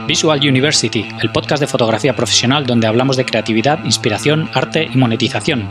Visual University, el podcast de fotografía profesional donde hablamos de creatividad, inspiración, arte y monetización.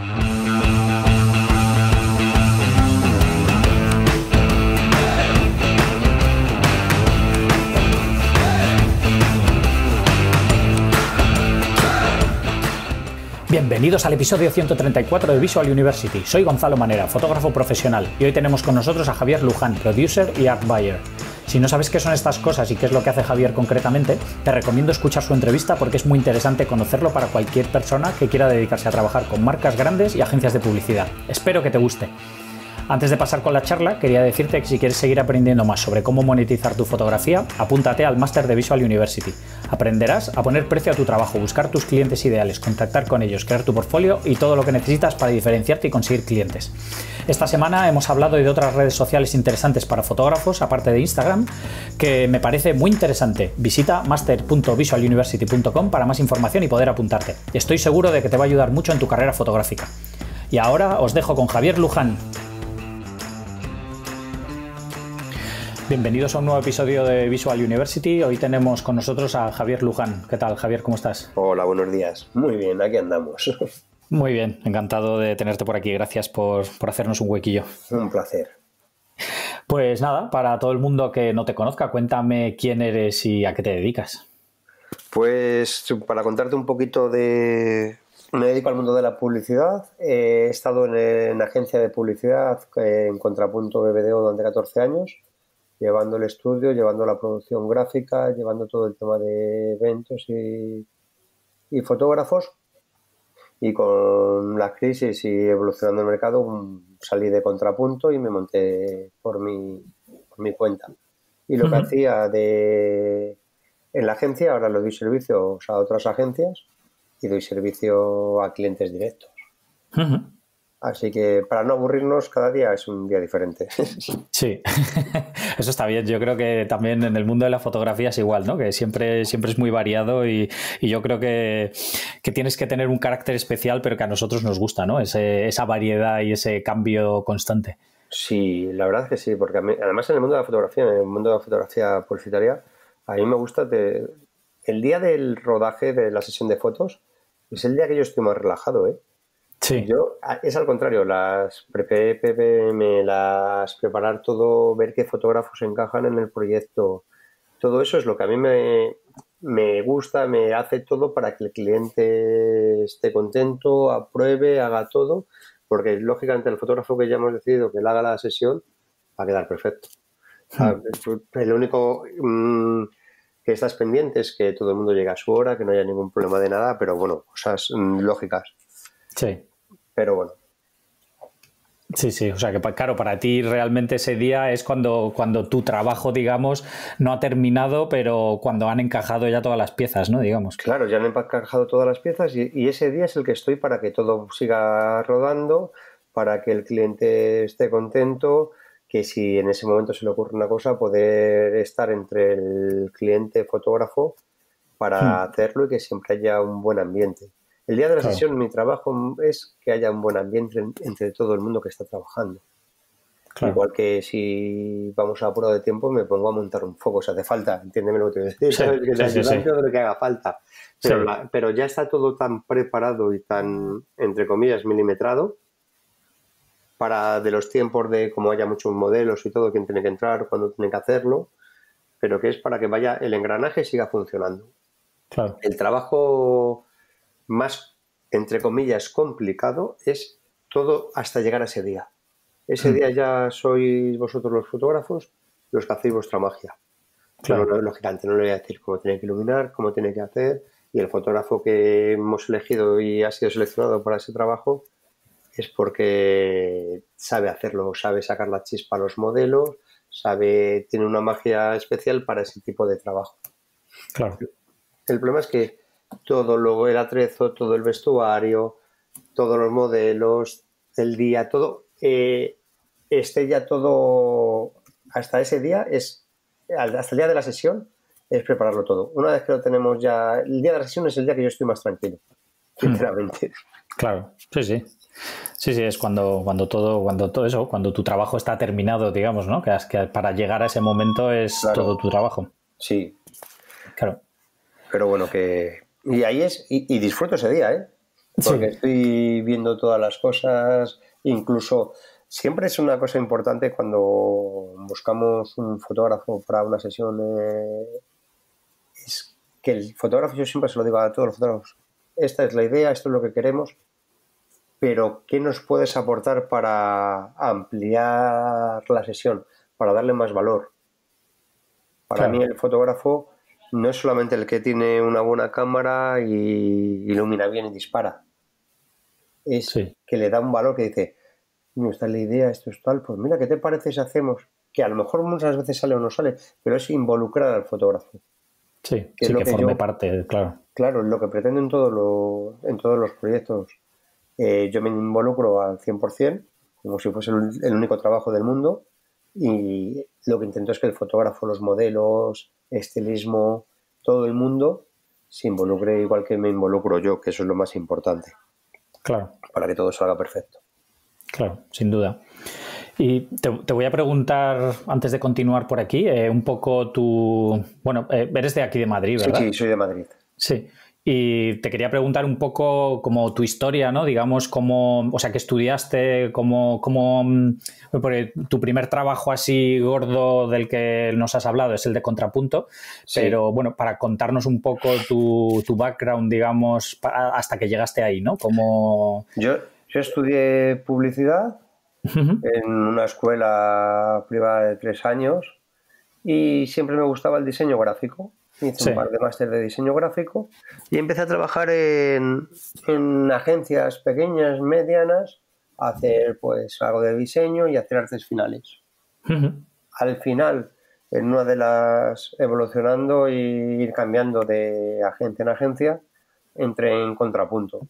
Bienvenidos al episodio 134 de Visual University. Soy Gonzalo Manera, fotógrafo profesional, y hoy tenemos con nosotros a Javier Luján, producer y art buyer. Si no sabes qué son estas cosas y qué es lo que hace Javier concretamente, te recomiendo escuchar su entrevista porque es muy interesante conocerlo para cualquier persona que quiera dedicarse a trabajar con marcas grandes y agencias de publicidad. Espero que te guste. Antes de pasar con la charla, quería decirte que si quieres seguir aprendiendo más sobre cómo monetizar tu fotografía, apúntate al máster de Visual University. Aprenderás a poner precio a tu trabajo, buscar tus clientes ideales, contactar con ellos, crear tu portfolio y todo lo que necesitas para diferenciarte y conseguir clientes. Esta semana hemos hablado de otras redes sociales interesantes para fotógrafos, aparte de Instagram, que me parece muy interesante. Visita master.visualuniversity.com para más información y poder apuntarte. Estoy seguro de que te va a ayudar mucho en tu carrera fotográfica. Y ahora os dejo con Javier Luján. Bienvenidos a un nuevo episodio de Visual University. Hoy tenemos con nosotros a Javier Luján. ¿Qué tal, Javier? ¿Cómo estás? Hola, buenos días. Muy bien, aquí andamos. Muy bien, encantado de tenerte por aquí. Gracias por hacernos un huequillo. Un placer. Pues nada, para todo el mundo que no te conozca, cuéntame quién eres y a qué te dedicas. Pues para contarte un poquito me dedico al mundo de la publicidad. He estado en agencia de publicidad en Contrapunto BBDO durante 14 años. Llevando el estudio, llevando la producción gráfica, llevando todo el tema de eventos y fotógrafos. Y con la crisis y evolucionando el mercado, salí de Contrapunto y me monté por mi cuenta. Y lo que hacía en la agencia, ahora lo doy servicio a otras agencias y doy servicio a clientes directos. Así que para no aburrirnos, cada día es un día diferente. Sí, eso está bien. Yo creo que también en el mundo de la fotografía es igual, ¿no? Que siempre es muy variado y yo creo que tienes que tener un carácter especial, pero que a nosotros nos gusta, ¿no? Esa variedad y ese cambio constante. Sí, la verdad es que sí, porque además en el mundo de la fotografía, en el mundo de la fotografía publicitaria, a mí me gusta el día del rodaje de la sesión de fotos es el día que yo estoy más relajado, ¿eh? Sí. Es al contrario, las PPM, preparar todo, ver qué fotógrafos encajan en el proyecto, todo eso es lo que a mí me gusta, me hace todo para que el cliente esté contento, apruebe, haga todo, porque lógicamente el fotógrafo que ya hemos decidido que él haga la sesión va a quedar perfecto. El único que estás pendiente es que todo el mundo llegue a su hora, que no haya ningún problema de nada, pero bueno, cosas lógicas. Sí. Pero bueno. Sí, o sea que claro, para ti realmente ese día es cuando tu trabajo, digamos, no ha terminado, pero cuando han encajado ya todas las piezas, ¿no? Digamos. Claro, ya han encajado todas las piezas y ese día es el que estoy para que todo siga rodando, para que el cliente esté contento, que si en ese momento se le ocurre una cosa, poder estar entre el cliente fotógrafo para hacerlo y que siempre haya un buen ambiente. El día de la sesión, mi trabajo es que haya un buen ambiente entre todo el mundo que está trabajando. Claro. Igual que si vamos a apuro de tiempo, me pongo a montar un foco, si hace falta, entiéndeme lo que te voy a decir, ¿sabes? Que de lo que haga falta. Pero ya está todo tan preparado y tan, entre comillas, milimetrado para de los tiempos de como haya muchos modelos y todo, quién tiene que entrar, cuándo tiene que hacerlo, pero que es para que vaya el engranaje siga funcionando. Claro. El trabajo más, entre comillas, complicado es todo hasta llegar a ese día. Ese día ya sois vosotros los fotógrafos los que hacéis vuestra magia. Claro. Pero lógicamente no le voy a decir cómo tiene que iluminar, cómo tiene que hacer, y el fotógrafo que hemos elegido y ha sido seleccionado para ese trabajo es porque sabe hacerlo, sabe sacar la chispa a los modelos, tiene una magia especial para ese tipo de trabajo. Claro. El problema es que todo luego el atrezo, todo el vestuario, todos los modelos, el día, todo, esté ya todo hasta ese día, hasta el día de la sesión, es prepararlo todo. Una vez que lo tenemos ya, el día de la sesión es el día que yo estoy más tranquilo, sinceramente. Claro, sí. Sí, es cuando todo eso, cuando tu trabajo está terminado, digamos, ¿no? Que para llegar a ese momento es todo tu trabajo. Sí. Claro. Pero bueno, que... Y ahí es... Y disfruto ese día, ¿eh? Porque estoy viendo todas las cosas, incluso... Siempre es una cosa importante cuando buscamos un fotógrafo para una sesión, es que el fotógrafo, yo siempre se lo digo a todos los fotógrafos, esta es la idea, esto es lo que queremos, pero ¿qué nos puedes aportar para ampliar la sesión, para darle más valor? Para mí el fotógrafo no es solamente el que tiene una buena cámara y ilumina bien y dispara, es que le da un valor que dice, no está la idea, esto es tal, pues mira, ¿qué te parece si hacemos? Que a lo mejor muchas veces sale o no sale, pero es involucrar al fotógrafo. Sí, que, sí, que forme parte, claro. Claro, lo que pretendo en todos los proyectos. Yo me involucro al 100%, como si fuese el único trabajo del mundo, y lo que intento es que el fotógrafo, los modelos, estilismo, todo el mundo se involucre igual que me involucro yo, que eso es lo más importante. Claro. Para que todo salga perfecto. Claro, sin duda. Y te voy a preguntar, antes de continuar por aquí, un poco tu... Bueno, eres de aquí de Madrid, ¿verdad? Sí, soy de Madrid. Sí. Y te quería preguntar un poco como tu historia, ¿no? Digamos, cómo, o sea, que estudiaste, porque tu primer trabajo así gordo del que nos has hablado es el de Contrapunto, sí. Pero bueno, para contarnos un poco tu background, digamos, hasta que llegaste ahí, ¿no? Como... Yo estudié publicidad en una escuela privada de 3 años y siempre me gustaba el diseño gráfico. Hice un par de máster de diseño gráfico y empecé a trabajar en agencias pequeñas, medianas, a hacer pues algo de diseño y hacer artes finales. Al final, en una de las, evolucionando y ir cambiando de agencia en agencia, entré en Contrapunto.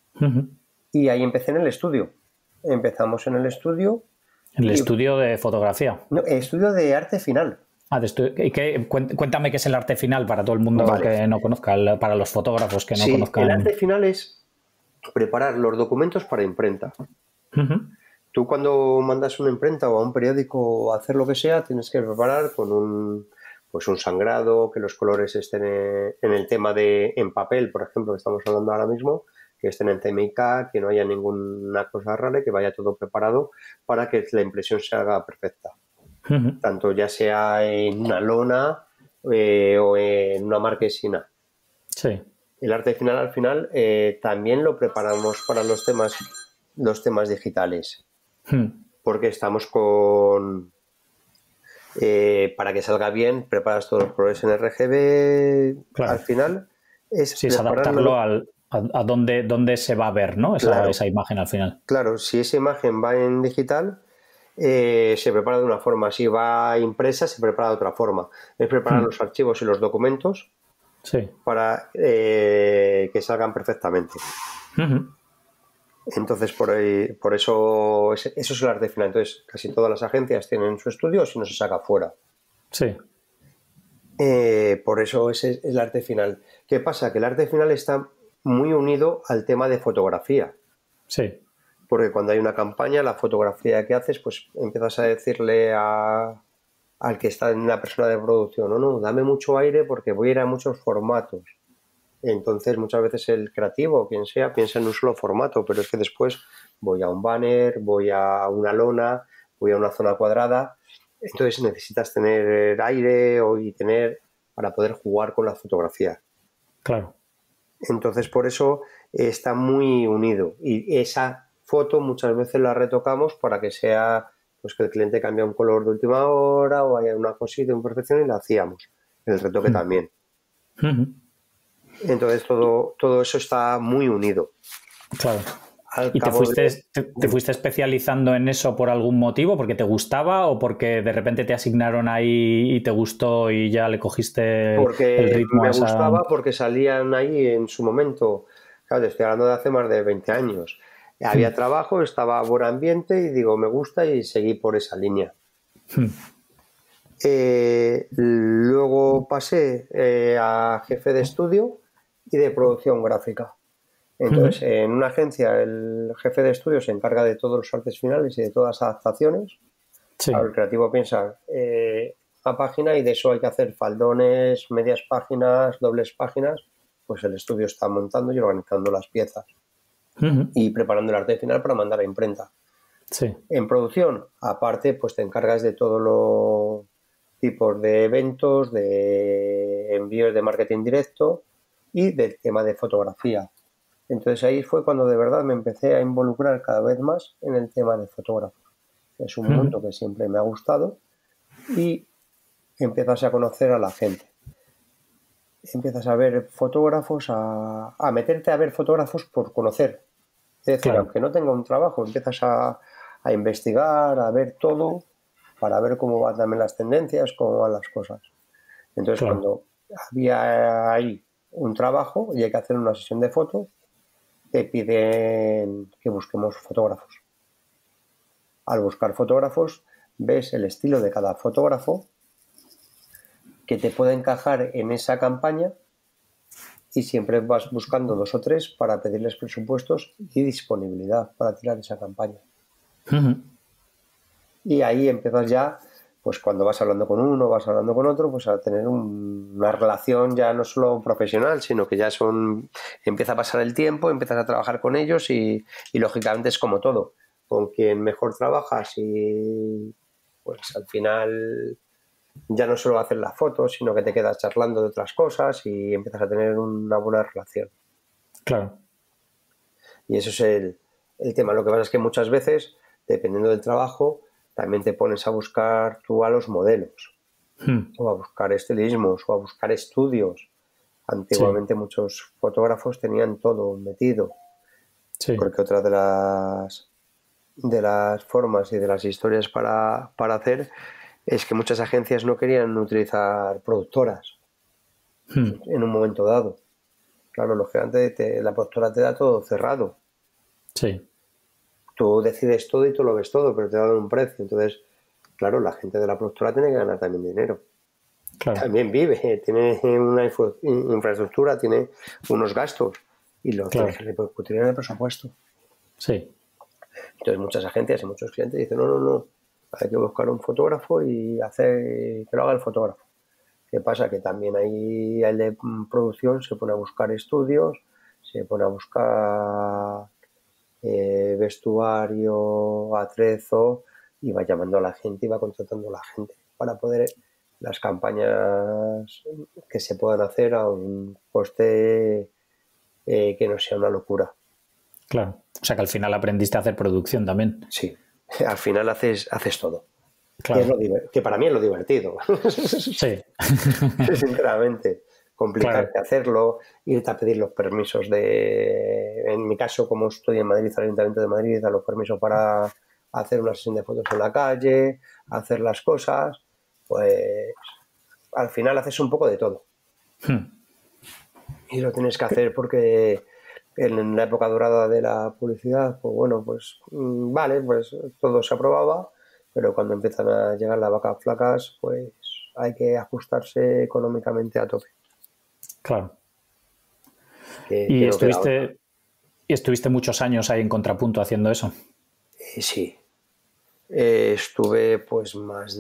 Y ahí empecé en el estudio. Empezamos en el estudio. ¿En el estudio de fotografía? No, estudio de arte final. Cuéntame qué es el arte final para todo el mundo que no conozca, para los fotógrafos que no conozcan. El arte final es preparar los documentos para imprenta. Tú cuando mandas una imprenta o a un periódico a hacer lo que sea, tienes que preparar con un sangrado, que los colores estén en el tema en papel, por ejemplo, que estamos hablando ahora mismo, que estén en CMYK, que no haya ninguna cosa rara, que vaya todo preparado para que la impresión se haga perfecta. Tanto ya sea en una lona o en una marquesina. Sí. El arte final al final también lo preparamos para los temas digitales. Porque estamos con... para que salga bien, preparas todos los colores en RGB. Claro. Al final es adaptarlo a dónde se va a ver, ¿no? Esa imagen al final. Claro, si esa imagen va en digital... se prepara de una forma, si va impresa se prepara de otra forma. Es preparar los archivos y los documentos para que salgan perfectamente. Entonces por eso es el arte final. Entonces casi todas las agencias tienen su estudio, si no se saca fuera. Sí. Por eso es el arte final. ¿Qué pasa? Que el arte final está muy unido al tema de fotografía. Sí. Porque cuando hay una campaña, la fotografía que haces, pues empiezas a decirle al que está en la persona de producción, no, dame mucho aire porque voy a ir a muchos formatos. Entonces, muchas veces el creativo, quien sea, piensa en un solo formato, pero es que después voy a un banner, voy a una lona, voy a una zona cuadrada. Entonces necesitas tener aire y tener para poder jugar con la fotografía. Claro. Entonces, por eso está muy unido. Y esa foto muchas veces la retocamos para que sea, pues que el cliente cambie un color de última hora o haya una cosita, una imperfección y la hacíamos. El retoque también. Entonces todo eso está muy unido. Claro. ¿Y te fuiste especializando en eso por algún motivo? ¿Porque te gustaba o porque de repente te asignaron ahí y te gustó y ya le cogiste el ritmo? Me gustaba porque salían ahí en su momento, claro, estoy hablando de hace más de 20 años. Había trabajo, estaba buen ambiente y digo, me gusta y seguí por esa línea. Luego pasé a jefe de estudio y de producción gráfica. Entonces, en una agencia el jefe de estudio se encarga de todos los artes finales y de todas las adaptaciones. Sí. Claro, el creativo piensa, una página y de eso hay que hacer faldones, medias páginas, dobles páginas, pues el estudio está montando y organizando las piezas y preparando el arte final para mandar a imprenta. Sí. En producción, aparte, pues te encargas de todos los tipos de eventos, de envíos de marketing directo y del tema de fotografía. Entonces ahí fue cuando de verdad me empecé a involucrar cada vez más en el tema de fotógrafo. Es un mundo que siempre me ha gustado y empiezas a conocer a la gente. Empiezas a ver fotógrafos, a meterte a ver fotógrafos por conocer. Es decir, Claro. aunque no tenga un trabajo, empiezas a investigar, a ver todo, para ver cómo van también las tendencias, cómo van las cosas. Entonces, Claro. cuando había ahí un trabajo y hay que hacer una sesión de fotos, te piden que busquemos fotógrafos. Al buscar fotógrafos, ves el estilo de cada fotógrafo que te puede encajar en esa campaña y siempre vas buscando 2 o 3 para pedirles presupuestos y disponibilidad para tirar esa campaña. Y ahí empiezas ya, pues cuando vas hablando con uno, vas hablando con otro, pues a tener una relación ya no solo profesional, sino que ya empieza a pasar el tiempo, empiezas a trabajar con ellos y lógicamente es como todo, con quien mejor trabajas y pues al final ya no solo haces las fotos, sino que te quedas charlando de otras cosas y empiezas a tener una buena relación. Claro. Y eso es el tema. Lo que pasa es que muchas veces, dependiendo del trabajo, también te pones a buscar tú a los modelos, o a buscar estilismos, o a buscar estudios. Antiguamente muchos fotógrafos tenían todo metido, porque otra de las formas y de las historias para hacer es que muchas agencias no querían utilizar productoras en un momento dado. Claro, lógicamente la productora te da todo cerrado. Sí. Tú decides todo y tú lo ves todo, pero te dan un precio. Entonces, claro, la gente de la productora tiene que ganar también dinero. Claro. También vive, tiene una infraestructura, tiene unos gastos y los tienes que repercutir en el presupuesto. Sí. Entonces, muchas agencias y muchos clientes dicen, no, hay que buscar un fotógrafo y hacer que lo haga el fotógrafo. ¿Qué pasa? Que también ahí el de producción se pone a buscar estudios, se pone a buscar vestuario, atrezo y va llamando a la gente y va contratando a la gente para poder las campañas que se puedan hacer a un coste que no sea una locura. Claro. O sea que al final aprendiste a hacer producción también. Sí, al final haces todo. Claro. Que para mí es lo divertido. Sí. Sinceramente. Complicarte hacerlo, irte a pedir los permisos en mi caso, como estoy en Madrid, al Ayuntamiento de Madrid, a los permisos para hacer una sesión de fotos en la calle, hacer las cosas, pues al final haces un poco de todo. Y lo tienes que hacer porque en la época dorada de la publicidad, pues bueno, pues vale, pues todo se aprobaba, pero cuando empiezan a llegar las vacas flacas, pues hay que ajustarse económicamente a tope. Claro. Que no queda otra. ¿Y estuviste muchos años ahí en Contrapunto haciendo eso? Sí. Estuve pues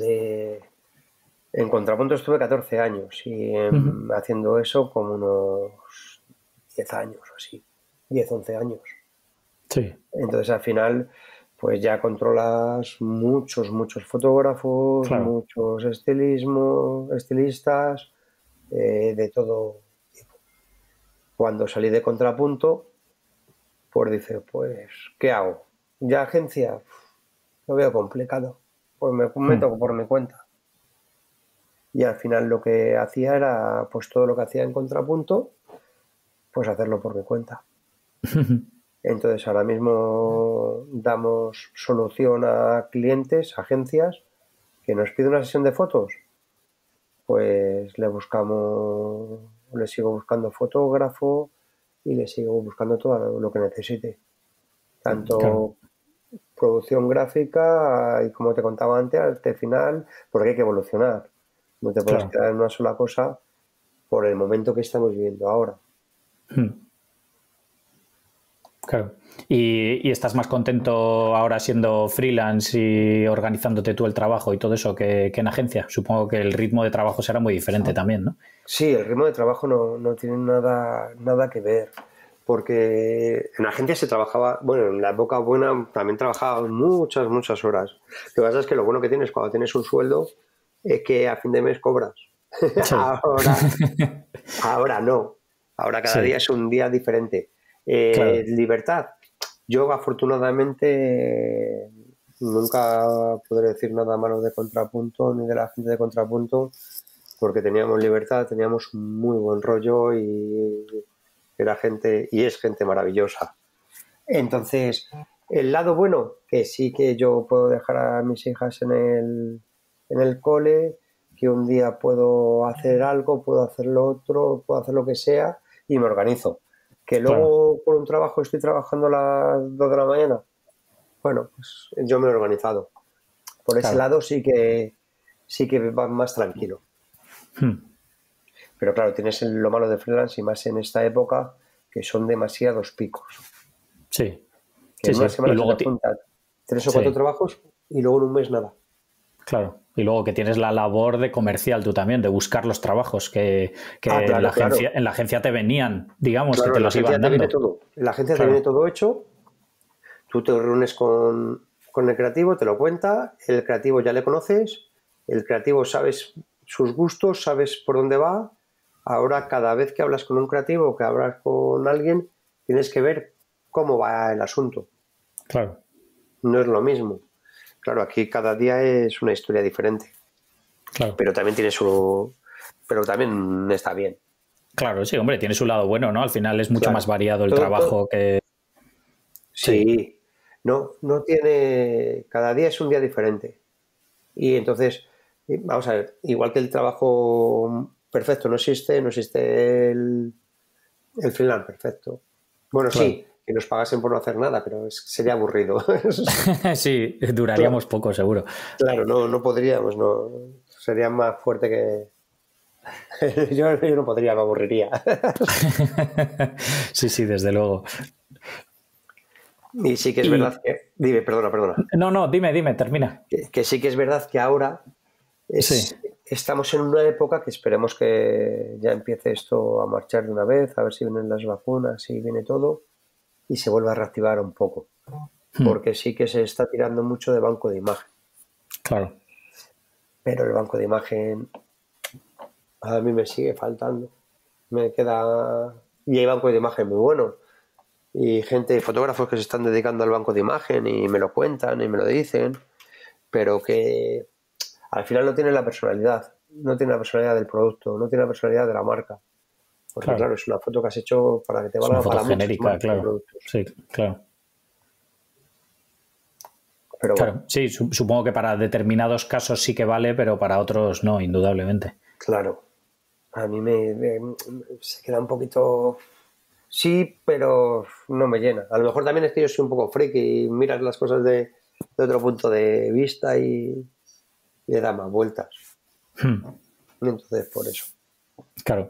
En Contrapunto estuve 14 años y haciendo eso como unos 10 años o así. 10, 11 años. Sí. Entonces al final pues ya controlas muchos fotógrafos, muchos estilistas, de todo tipo. Cuando salí de Contrapunto, pues dice, pues, ¿qué hago? ¿Ya agencia? Lo veo complicado. Pues me meto por mi cuenta. Y al final lo que hacía era, pues todo lo que hacía en Contrapunto, pues hacerlo por mi cuenta. Entonces ahora mismo damos solución a clientes, agencias, que nos piden una sesión de fotos. Pues le sigo buscando fotógrafo y le sigo buscando todo lo que necesite. Tanto producción gráfica y, como te contaba antes, arte final, porque hay que evolucionar. No te puedes quedar en una sola cosa por el momento que estamos viviendo ahora. Claro. ¿Y estás más contento ahora siendo freelance y organizándote tú el trabajo y todo eso que en agencia? Supongo que el ritmo de trabajo será muy diferente también, ¿no? Sí, el ritmo de trabajo no tiene nada que ver, porque en agencia se trabajaba, bueno, en la época buena también trabajaba muchas horas. Lo que pasa es que lo bueno que tienes cuando tienes un sueldo es que a fin de mes cobras. Sí. Ahora no, ahora cada día Sí, es un día diferente. claro. Libertad. Yo afortunadamente nunca podré decir nada malo de Contrapunto ni de la gente de Contrapunto porque teníamos libertad, teníamos un muy buen rollo y era gente y es gente maravillosa. Entonces, el lado bueno, que sí que yo puedo dejar a mis hijas en el cole, que un día puedo hacer algo, puedo hacer lo otro, puedo hacer lo que sea y me organizo. Que Claro, luego por un trabajo estoy trabajando a las 2 de la mañana, bueno, pues yo me he organizado. Por ese claro. lado sí que va más tranquilo. Hmm. Pero claro, tienes lo malo de freelance y más en esta época que son demasiados picos. Sí, Que sí, en una sí. Y semana se te luego, juntan 3 o 4 sí, trabajos y luego en un mes nada. claro. Y luego que tienes la labor de comercial tú también, de buscar los trabajos Ah, que claro, claro. en la agencia te venían, digamos, que Claro, te en la los agencia iban te viene dando. todo. En la agencia te viene Claro, todo hecho. Tú te reúnes con el creativo, te lo cuenta. El creativo ya le conoces. El creativo sabes sus gustos, sabes por dónde va. Ahora, cada vez que hablas con un creativo, que hablas con alguien, tienes que ver cómo va el asunto. claro, No es lo mismo. Claro, aquí cada día es una historia diferente, claro. pero también tiene su, pero también está bien. Claro, sí, hombre, tiene su lado bueno, ¿no? Al final es mucho más Claro, variado el todo, trabajo que... Sí, sí, no tiene, cada día es un día diferente. Y entonces, vamos a ver, igual que el trabajo perfecto no existe, no existe el freelance perfecto. Bueno, claro. sí, que nos pagasen por no hacer nada, pero sería aburrido. Sí, duraríamos Claro, poco, seguro. claro, no podríamos, no, sería más fuerte que, yo no podría, me aburriría. Sí, sí, desde luego. Y sí que es verdad Y... que, dime, perdona, No, no, dime, termina. que sí que es verdad que ahora Sí, estamos en una época que esperemos que ya empiece esto a marchar de una vez, a ver si vienen las vacunas, si viene todo, y se vuelva a reactivar un poco, hmm, porque sí que se está tirando mucho de banco de imagen, claro. pero el banco de imagen a mí me sigue faltando, me queda... Y hay bancos de imagen muy buenos, y gente, fotógrafos que se están dedicando al banco de imagen y me lo cuentan y me lo dicen, pero que al final no tiene la personalidad, no tiene la personalidad del producto, no tiene la personalidad de la marca. Porque Claro. claro, es una foto que has hecho para que te Es una valga foto para muchas genérica, marcas de claro. productos. Sí, claro. Pero bueno, Claro, sí, supongo que para determinados casos sí que vale, pero para otros no, indudablemente. claro, a mí se queda un poquito... Sí, pero no me llena. A lo mejor también es que yo soy un poco friki y miras las cosas de otro punto de vista y le da más vueltas. Hmm, Entonces, por eso. claro.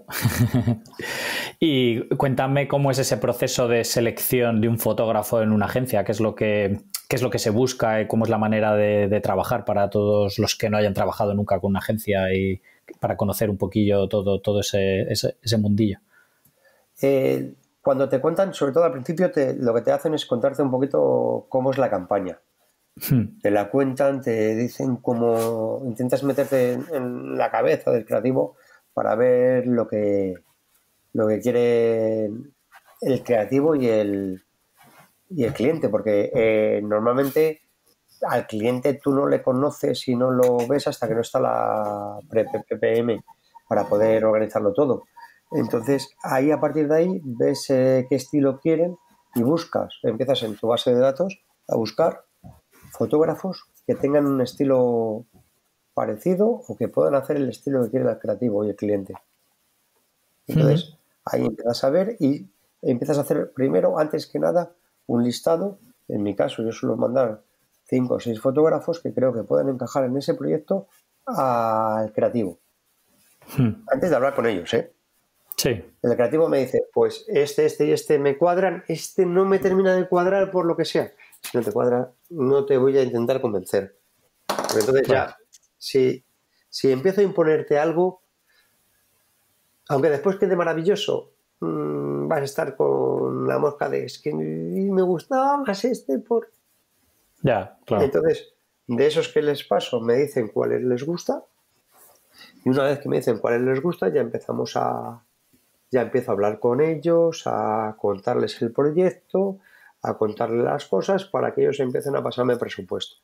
Y cuéntame cómo es ese proceso de selección de un fotógrafo en una agencia, qué es lo que se busca y cómo es la manera de trabajar para todos los que no hayan trabajado nunca con una agencia y para conocer un poquillo todo ese mundillo. Cuando te cuentan, sobre todo al principio, lo que te hacen es contarte un poquito cómo es la campaña. Hmm, Te la cuentan, te dicen cómo intentas meterte en la cabeza del creativo para ver lo que quiere el creativo y el cliente, porque normalmente al cliente tú no le conoces y no lo ves hasta que no está la PPM para poder organizarlo todo. Entonces, ahí a partir de ahí ves qué estilo quieren y buscas, empiezas en tu base de datos a buscar fotógrafos que tengan un estilo parecido o que puedan hacer el estilo que quiere el creativo y el cliente. ujú, Entonces, ahí empiezas a ver y empiezas a hacer primero, antes que nada, un listado. En mi caso, yo suelo mandar 5 o 6 fotógrafos que creo que pueden encajar en ese proyecto al creativo. hmm. Antes de hablar con ellos, ¿eh? Sí. El creativo me dice, pues este y este me cuadran, este no me termina de cuadrar por lo que sea. Si no te cuadra, no te voy a intentar convencer. Pero entonces Claro. ya, si empiezo a imponerte algo, aunque después quede maravilloso, vas a estar con la mosca de es que me gustaba más este por... Ya, claro. Entonces, de esos que les paso, me dicen cuáles les gusta, y una vez que me dicen cuáles les gusta, ya empiezo a hablar con ellos, a contarles el proyecto, a contarles las cosas para que ellos empiecen a pasarme presupuesto.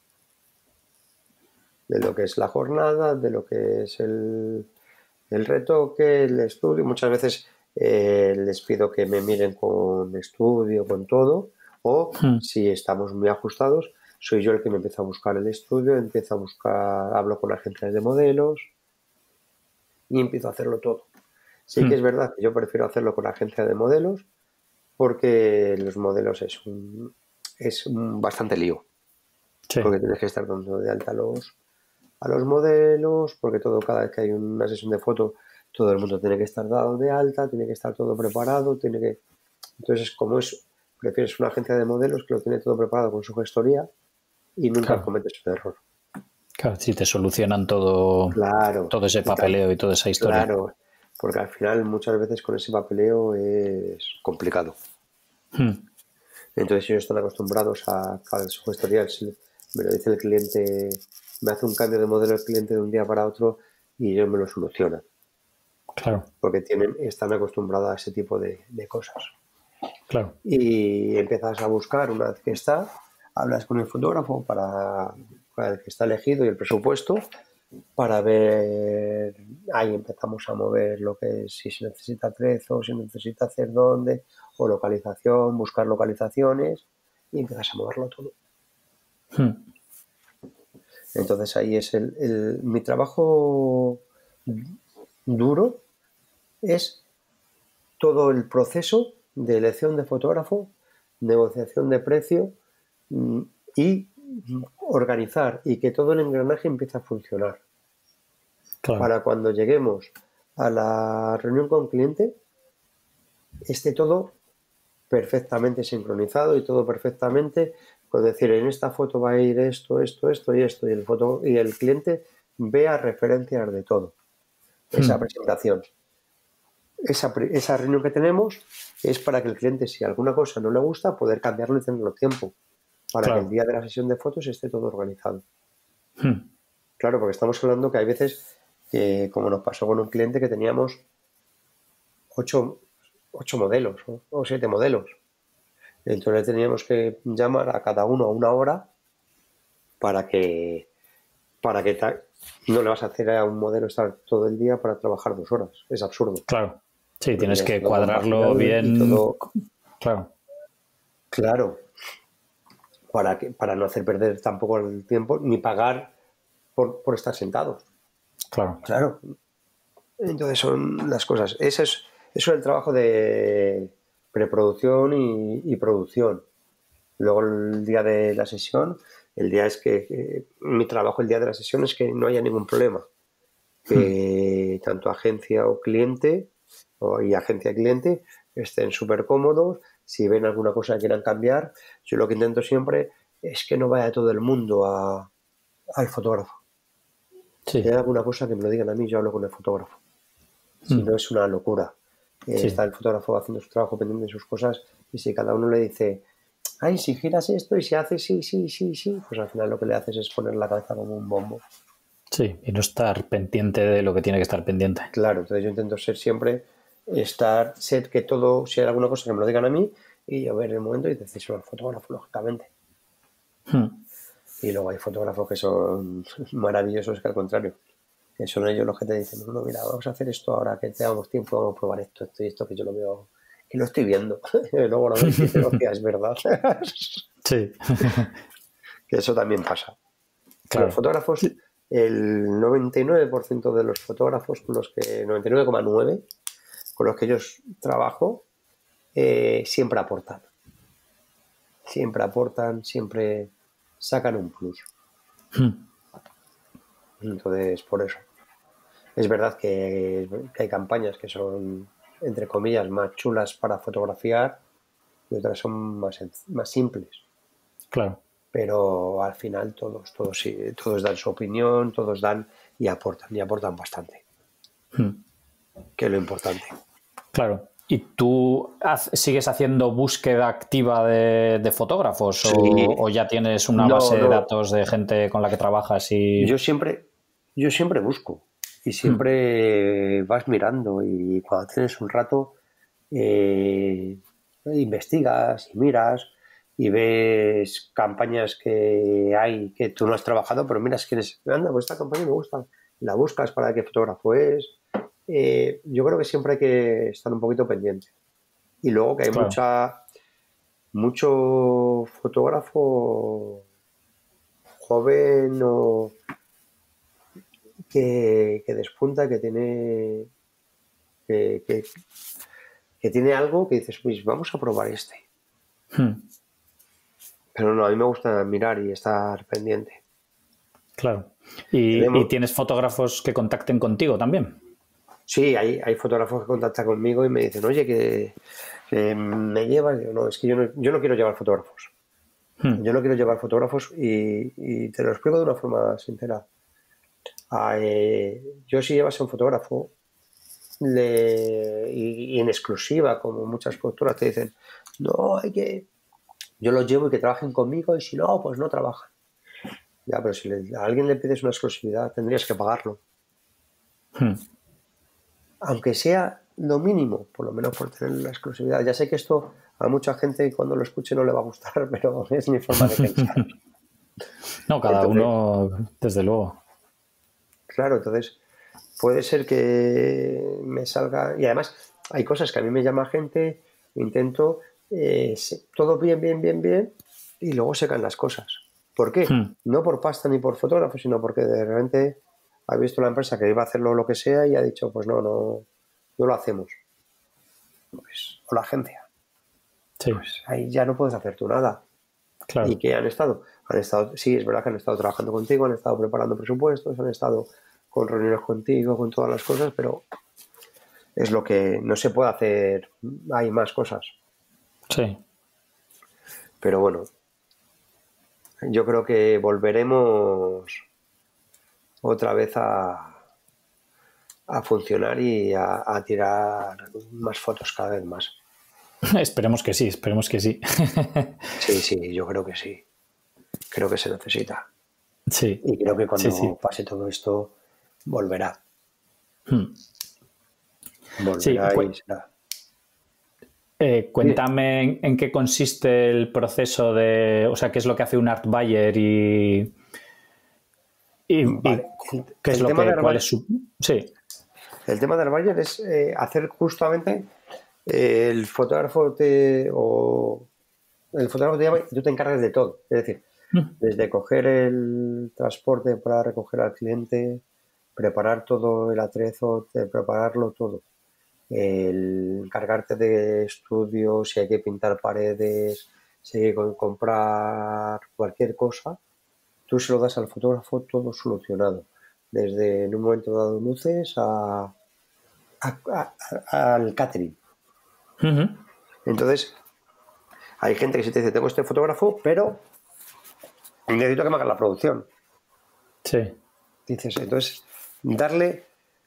De lo que es la jornada, de lo que es el retoque, el estudio. Muchas veces les pido que me miren con estudio, con todo, o si estamos muy ajustados, soy yo el que me empieza a buscar el estudio, empiezo a buscar, hablo con agencias de modelos y empiezo a hacerlo todo. Sí que es verdad que yo prefiero hacerlo con agencia de modelos porque los modelos es un bastante lío. Sí. Porque tienes que estar dando de alta a los modelos, porque cada vez que hay una sesión de foto, todo el mundo tiene que estar dado de alta, tiene que estar todo preparado, Entonces, prefieres una agencia de modelos que lo tiene todo preparado con su gestoría y nunca Claro. cometes un error. Claro, si te solucionan todo, Claro. todo ese papeleo y toda esa historia. Claro, porque al final muchas veces con ese papeleo es complicado. Entonces ellos están acostumbrados a su gestoría, me lo dice el cliente, me hace un cambio de modelo el cliente de un día para otro y ellos me lo solucionan. Claro. Porque están acostumbrados a ese tipo de cosas. Claro. Y empiezas a buscar, una vez que está, hablas con el fotógrafo para el que está elegido y el presupuesto, para ver, ahí empezamos a mover lo que es, si se necesita trezo, si necesita hacer dónde, o localización, buscar localizaciones, y empiezas a moverlo todo. Entonces ahí es mi trabajo duro, es todo el proceso de elección de fotógrafo, negociación de precio y organizar y que todo el engranaje empiece a funcionar. Claro. Para cuando lleguemos a la reunión con cliente esté todo perfectamente sincronizado y todo perfectamente, con decir, en esta foto va a ir esto, esto, esto y esto, y el cliente vea referencias de todo. Esa presentación. Esa reunión que tenemos es para que el cliente, si alguna cosa no le gusta, poder cambiarlo y tenerlo tiempo, para que el día de la sesión de fotos esté todo organizado. Claro, porque estamos hablando que hay veces que, como nos pasó con un cliente, que teníamos 8 modelos, ¿no? O 7 modelos. Entonces teníamos que llamar a cada uno a una hora para que no le vas a hacer a un modelo estar todo el día para trabajar 2 horas. Es absurdo. Claro. Sí, Porque tienes que todo cuadrarlo bien. y todo. Claro. Claro. Para no hacer perder tampoco el tiempo ni pagar por estar sentados. Claro. Claro. Entonces son las cosas. Eso es el trabajo de preproducción y producción. Luego el día de la sesión, mi trabajo el día de la sesión es que no haya ningún problema. Que tanto agencia o cliente y agencia-cliente estén súper cómodos. Si ven alguna cosa que quieran cambiar, yo lo que intento siempre es que no vaya todo el mundo al fotógrafo. Sí. Si hay alguna cosa que me lo digan a mí, yo hablo con el fotógrafo. Si no, es una locura. Sí. Está el fotógrafo haciendo su trabajo, pendiente de sus cosas, y si cada uno le dice, ay, si giras esto y si haces sí, pues al final lo que le haces es poner la cabeza como un bombo. Sí, y no estar pendiente de lo que tiene que estar pendiente. Claro, entonces yo intento ser que todo, si hay alguna cosa que me lo digan a mí, y yo ver el momento y decírselo al fotógrafo, lógicamente. Y luego hay fotógrafos que son maravillosos, que al contrario, que son ellos los que te dicen, no, mira, vamos a hacer esto ahora que tengamos tiempo, vamos a probar esto y esto, que yo lo veo, que lo estoy viendo. Y luego lo ves y dices, hostia, es verdad. Sí. Que eso también pasa. Claro. Los fotógrafos, el 99% de los fotógrafos, 99,9% con los que yo trabajo, siempre aportan. Siempre aportan, siempre sacan un plus. Entonces, por eso. Es verdad que hay campañas que son, entre comillas, más chulas para fotografiar y otras son más simples. Claro. Pero al final todos dan su opinión, todos dan y aportan bastante, que es lo importante. Claro. ¿Y tú sigues haciendo búsqueda activa de fotógrafos Sí. o ya tienes una base de datos de gente con la que trabajas? Yo siempre busco y siempre vas mirando y cuando tienes un rato investigas y miras y ves campañas que hay que tú no has trabajado, pero miras quién es. Anda, pues esta campaña me gusta. La buscas para qué fotógrafo es. Yo creo que siempre hay que estar un poquito pendiente. Y luego que hay mucho fotógrafo joven o que despunta, que tiene algo que dices, pues vamos a probar este. Pero no, a mí me gusta mirar y estar pendiente. Claro. ¿Y tienes fotógrafos que contacten contigo también? Sí, hay fotógrafos que contactan conmigo y me dicen, oye, que me llevas. Digo, no, es que yo no quiero llevar fotógrafos. Yo no quiero llevar fotógrafos y te lo explico de una forma sincera. Yo si llevas a un fotógrafo y en exclusiva, como muchas productoras te dicen, no, yo los llevo y que trabajen conmigo y si no, pues no trabajan. Ya, pero si a alguien le pides una exclusividad, tendrías que pagarlo. Aunque sea lo mínimo, por lo menos por tener la exclusividad. Ya sé que esto a mucha gente cuando lo escuche no le va a gustar, pero es mi forma de pensar. No, cada uno, desde luego. Claro, entonces puede ser que me salga... Y además hay cosas que a mí me llama gente, intento todo bien, y luego se caen las cosas. ¿Por qué? No por pasta ni por fotógrafo, sino porque de repente ha visto la empresa que iba a hacerlo lo que sea y ha dicho, pues no lo hacemos. Pues, o la agencia. Sí. Pues ahí ya no puedes hacer tú nada. Claro. ¿Y qué han estado? Sí, es verdad que han estado trabajando contigo, han estado preparando presupuestos, han estado con reuniones contigo, con todas las cosas, pero es lo que no se puede hacer. Hay más cosas. Sí. Pero bueno, yo creo que volveremos otra vez a funcionar y a tirar más fotos cada vez más. Esperemos que sí. Sí, yo creo que sí. Creo que se necesita. Sí. Y creo que cuando pase todo esto, volverá. Volverá y será. Cuéntame en qué consiste el proceso o sea, qué es lo que hace un art buyer Vale. qué es lo que, cuál es su... Sí. El tema del buyer es hacer justamente el fotógrafo te llama y tú te encargas de todo. Es decir, desde coger el transporte para recoger al cliente, preparar todo el atrezo, prepararlo todo. El encargarte de estudios, si hay que pintar paredes, si hay que comprar cualquier cosa, tú se lo das al fotógrafo todo solucionado. Desde en un momento dado luces al catering. Entonces, hay gente que se te dice, tengo este fotógrafo, pero necesito que me hagan la producción. Sí. Dices, entonces, darle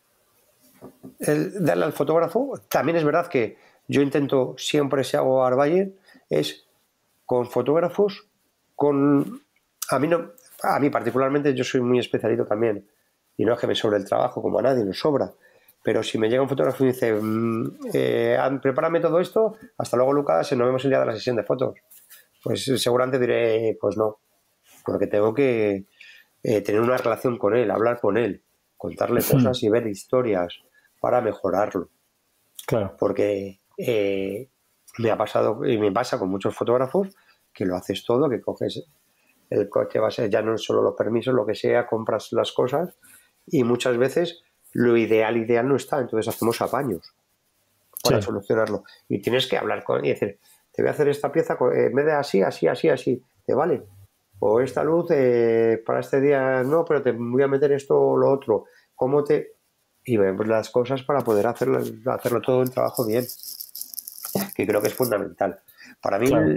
al fotógrafo, también es verdad que yo intento, siempre si hago art buyer, es con fotógrafos, a mí particularmente yo soy muy especialito también, y no es que me sobre el trabajo, como a nadie nos sobra, pero si me llega un fotógrafo y me dice, prepárame todo esto, hasta luego Lucas, nos vemos el día de la sesión de fotos, pues seguramente diré, pues no, porque tengo que tener una relación con él, hablar con él, contarle cosas y ver historias para mejorarlo. Claro. Porque me ha pasado y me pasa con muchos fotógrafos que lo haces todo, que coges el coche, ya no solo los permisos, lo que sea, compras las cosas y muchas veces lo ideal no está, entonces hacemos apaños para solucionarlo. Y tienes que hablar con él y decir, te voy a hacer esta pieza en vez de así, ¿te vale? O esta luz para este día no, pero te voy a meter esto o lo otro. y vemos las cosas para poder hacerlo todo el trabajo bien, que creo que es fundamental. Para mí Claro.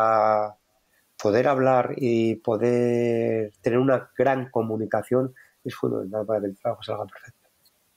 poder hablar y poder tener una gran comunicación es fundamental para que el trabajo salga perfecto.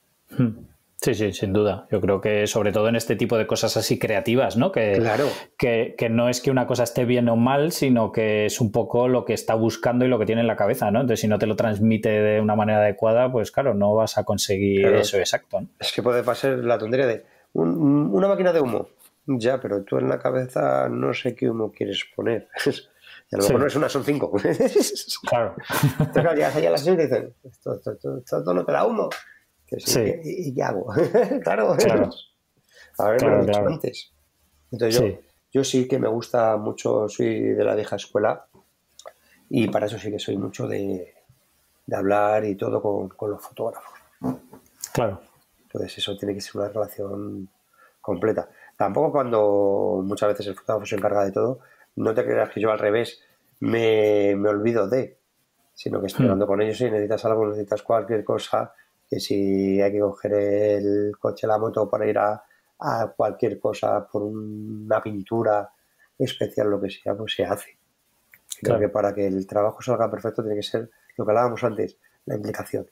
Sí, sí, sin duda. Yo creo que sobre todo en este tipo de cosas así creativas, ¿no? Claro. Que no es que una cosa esté bien o mal, sino que es un poco lo que está buscando y lo que tiene en la cabeza, ¿no? Entonces, si no te lo transmite de una manera adecuada, pues claro, no vas a conseguir Claro, eso exacto, ¿no? es que puede pasar la tontería de una máquina de humo. Ya, pero tú en la cabeza no sé qué humo quieres poner. Y a lo mejor no Sí, es una, son 5. Entonces, claro. claro, llegas allá a la sesión y dicen, esto no te da humo. Que sí, Sí, ¿y qué hago? Claro, claro, haberme lo claro, dicho claro. antes. Entonces Sí, yo sí que me gusta mucho, soy de la vieja escuela y para eso sí que soy mucho de hablar y todo con los fotógrafos. claro. Entonces eso tiene que ser una relación completa. Tampoco cuando muchas veces el fotógrafo se encarga de todo, no te creas que yo al revés me olvido sino que estoy hablando con ellos y necesitas algo, necesitas cualquier cosa, que si hay que coger el coche, la moto para ir a cualquier cosa, por una pintura especial, lo que sea, pues se hace. Creo que Claro. para que el trabajo salga perfecto tiene que ser lo que hablábamos antes, la implicación.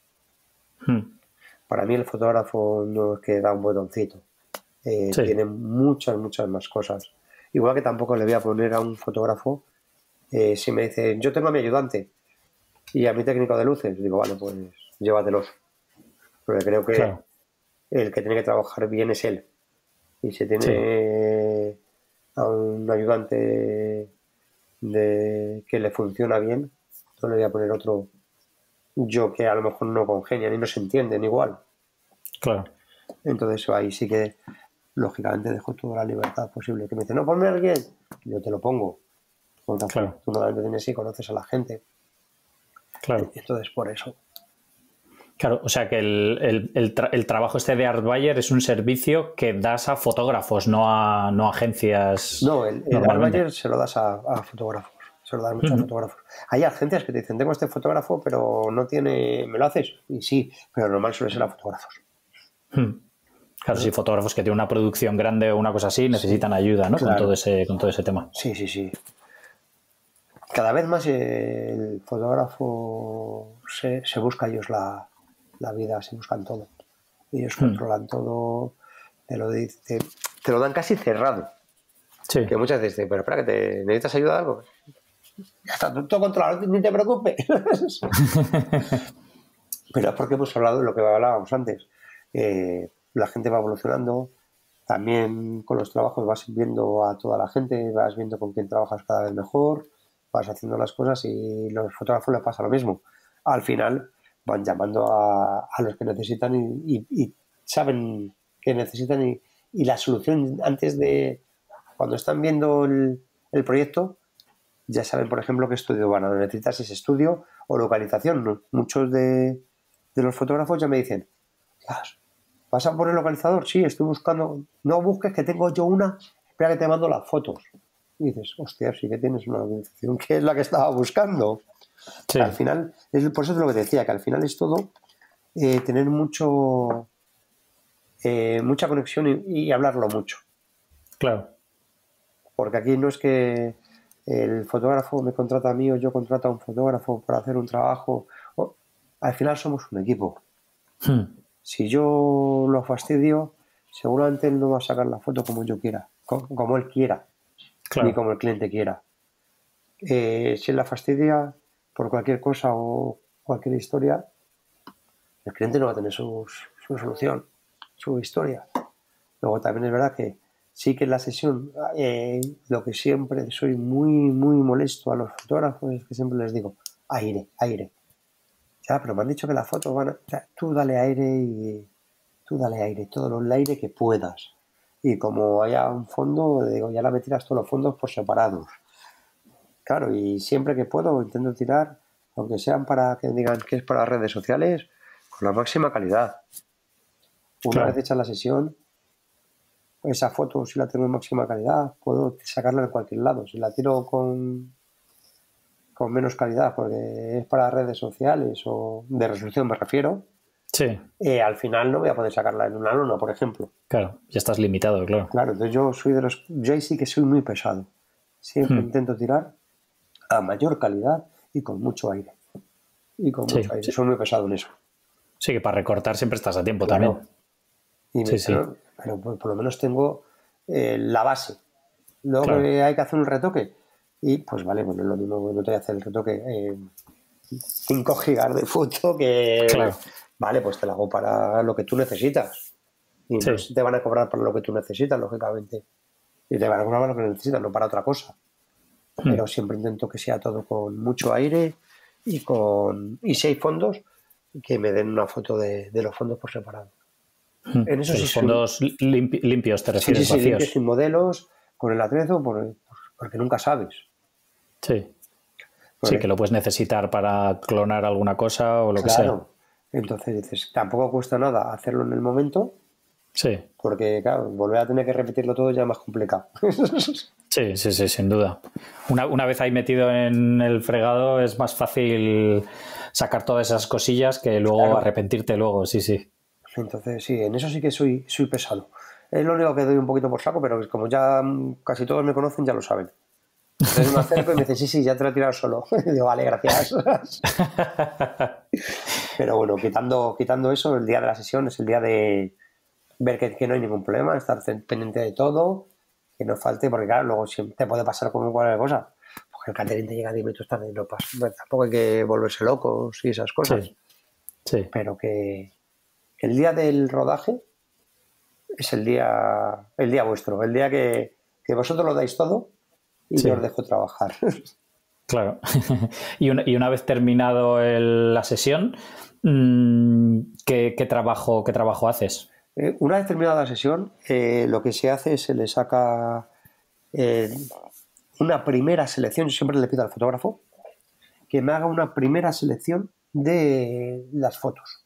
Para mí el fotógrafo no es que da un botoncito, Sí, tiene muchas, muchas más cosas. Igual que tampoco le voy a poner a un fotógrafo, si me dice, yo tengo a mi ayudante y a mi técnico de luces, digo, vale, pues llévatelos. Porque creo que claro. el que tiene que trabajar bien es él. Y si Sí, tiene a un ayudante que le funciona bien, no le voy a poner otro yo que a lo mejor no congenian y no se entienden igual. claro, Entonces ahí sí que lógicamente dejo toda la libertad posible. Que me dice, no, ponme a alguien, yo te lo pongo. Porque claro, afortunadamente tienes y conoces a la gente. claro. Entonces por eso. Claro, o sea que el trabajo este de Art Buyer es un servicio que das a fotógrafos, no a agencias No, el Art normalmente. Buyer se lo das a fotógrafos. Se lo das mucho a Ujú. fotógrafos. Hay agencias que te dicen, tengo este fotógrafo, pero no tiene. ¿Me lo haces? Y sí, pero normal suele ser a fotógrafos. Claro, sí, fotógrafos que tienen una producción grande o una cosa así Sí, necesitan ayuda, ¿no? claro. Con todo ese tema. Sí, sí, sí. Cada vez más el fotógrafo se busca ellos la vida, se buscan todo. Ellos controlan todo, te lo dan casi cerrado. Sí, Que muchas veces dicen, pero espera, que te necesitas ayuda de algo. Ya está todo controlado, ni te preocupes. Pero es porque hemos hablado de lo que hablábamos antes. La gente va evolucionando, también con los trabajos vas viendo a toda la gente, vas viendo con quién trabajas cada vez mejor, vas haciendo las cosas y los fotógrafos les pasa lo mismo. Al final van llamando a los que necesitan y saben que necesitan y la solución antes de, cuando están viendo el proyecto, ya saben, por ejemplo, qué estudio van a necesitar, si es estudio o localización. ¿No? Muchos de los fotógrafos ya me dicen, ¿vas a poner localizador? Sí, estoy buscando. No busques que tengo yo una, espera que te mando las fotos. Y dices, hostia, sí que tienes una localización que es la que estaba buscando. Al sí, final, por eso es lo que te decía, que al final es todo tener mucha conexión y hablarlo mucho. claro, Porque aquí no es que el fotógrafo me contrata a mí o yo contrato a un fotógrafo para hacer un trabajo. Al final somos un equipo. Si yo lo fastidio, seguramente él no va a sacar la foto como yo quiera, como él quiera, ni claro, como el cliente quiera. Si él la fastidia por cualquier cosa o cualquier historia, el cliente no va a tener su solución, su historia. Luego también es verdad que sí que en la sesión, lo que siempre soy muy, muy molesto a los fotógrafos es que siempre les digo, aire, aire. Ya, pero me han dicho que las fotos van a... O sea, tú dale aire, todo el aire que puedas. Y como haya un fondo, digo, ya me tiras todos los fondos por separados. Claro, y siempre que puedo intento tirar, aunque sean para que digan que es para redes sociales, con la máxima calidad. Una vez claro, hecha la sesión, esa foto, si la tengo en máxima calidad, puedo sacarla en cualquier lado. Si la tiro con menos calidad, porque es para redes sociales o de resolución me refiero, Sí, al final no voy a poder sacarla en una lona, por ejemplo. claro, ya estás limitado, claro. Claro, entonces yo ahí sí que soy muy pesado. Siempre intento tirar a mayor calidad y con mucho aire. Y con Sí, mucho aire. sí. Soy muy pesado en eso. Sí, que para recortar siempre estás a tiempo Claro. también. Y Sí, sí, pero por lo menos tengo la base. Luego claro, que hay que hacer un retoque. Y pues vale, pues no es lo mismo, no te voy a hacer el retoque 5 gigas de foto que, claro, vale, pues te la hago para lo que tú necesitas. Y no sí. te van a cobrar para lo que tú necesitas, lógicamente. Y te van a cobrar para lo que necesitas, no para otra cosa. Pero siempre intento que sea todo con mucho aire y si hay fondos, que me den una foto de los fondos por separado. En eso De sí los soy, fondos limpios, ¿te sí, sí, refieres? sí, limpio, Vacíos. sin modelos, con el atrezo, porque nunca sabes. Sí, sí, que Porque, lo puedes necesitar para clonar alguna cosa o lo que sea. claro, entonces dices, tampoco cuesta nada hacerlo en el momento, Sí, porque claro, volver a tener que repetirlo todo ya es más complicado. sí, sí, sí, sin duda. Una vez ahí metido en el fregado es más fácil sacar todas esas cosillas que luego Claro, arrepentirte luego, sí, sí. entonces sí, en eso sí que soy pesado. Es lo único que doy un poquito por saco, pero como ya casi todos me conocen, ya lo saben. Entonces me acerco y me dice, sí, sí, ya te lo he tirado solo. Y digo, vale, gracias. Pero bueno, quitando eso, el día de la sesión es el día de ver que no hay ningún problema, estar pendiente de todo, que no falte, porque claro, luego siempre te puede pasar como cualquier cosa. Porque el catering te llega 10 minutos tarde y no pasa. Bueno, tampoco hay que volverse locos y esas cosas. Sí, sí. Pero que el día del rodaje es el día vuestro, el día que vosotros lo dais todo y yo os Sí, dejo trabajar. claro. Y una vez terminado la sesión, qué trabajo haces? Una vez terminada la sesión, lo que se hace es se le saca eh, una primera selección. Yo siempre le pido al fotógrafo que me haga una primera selección de las fotos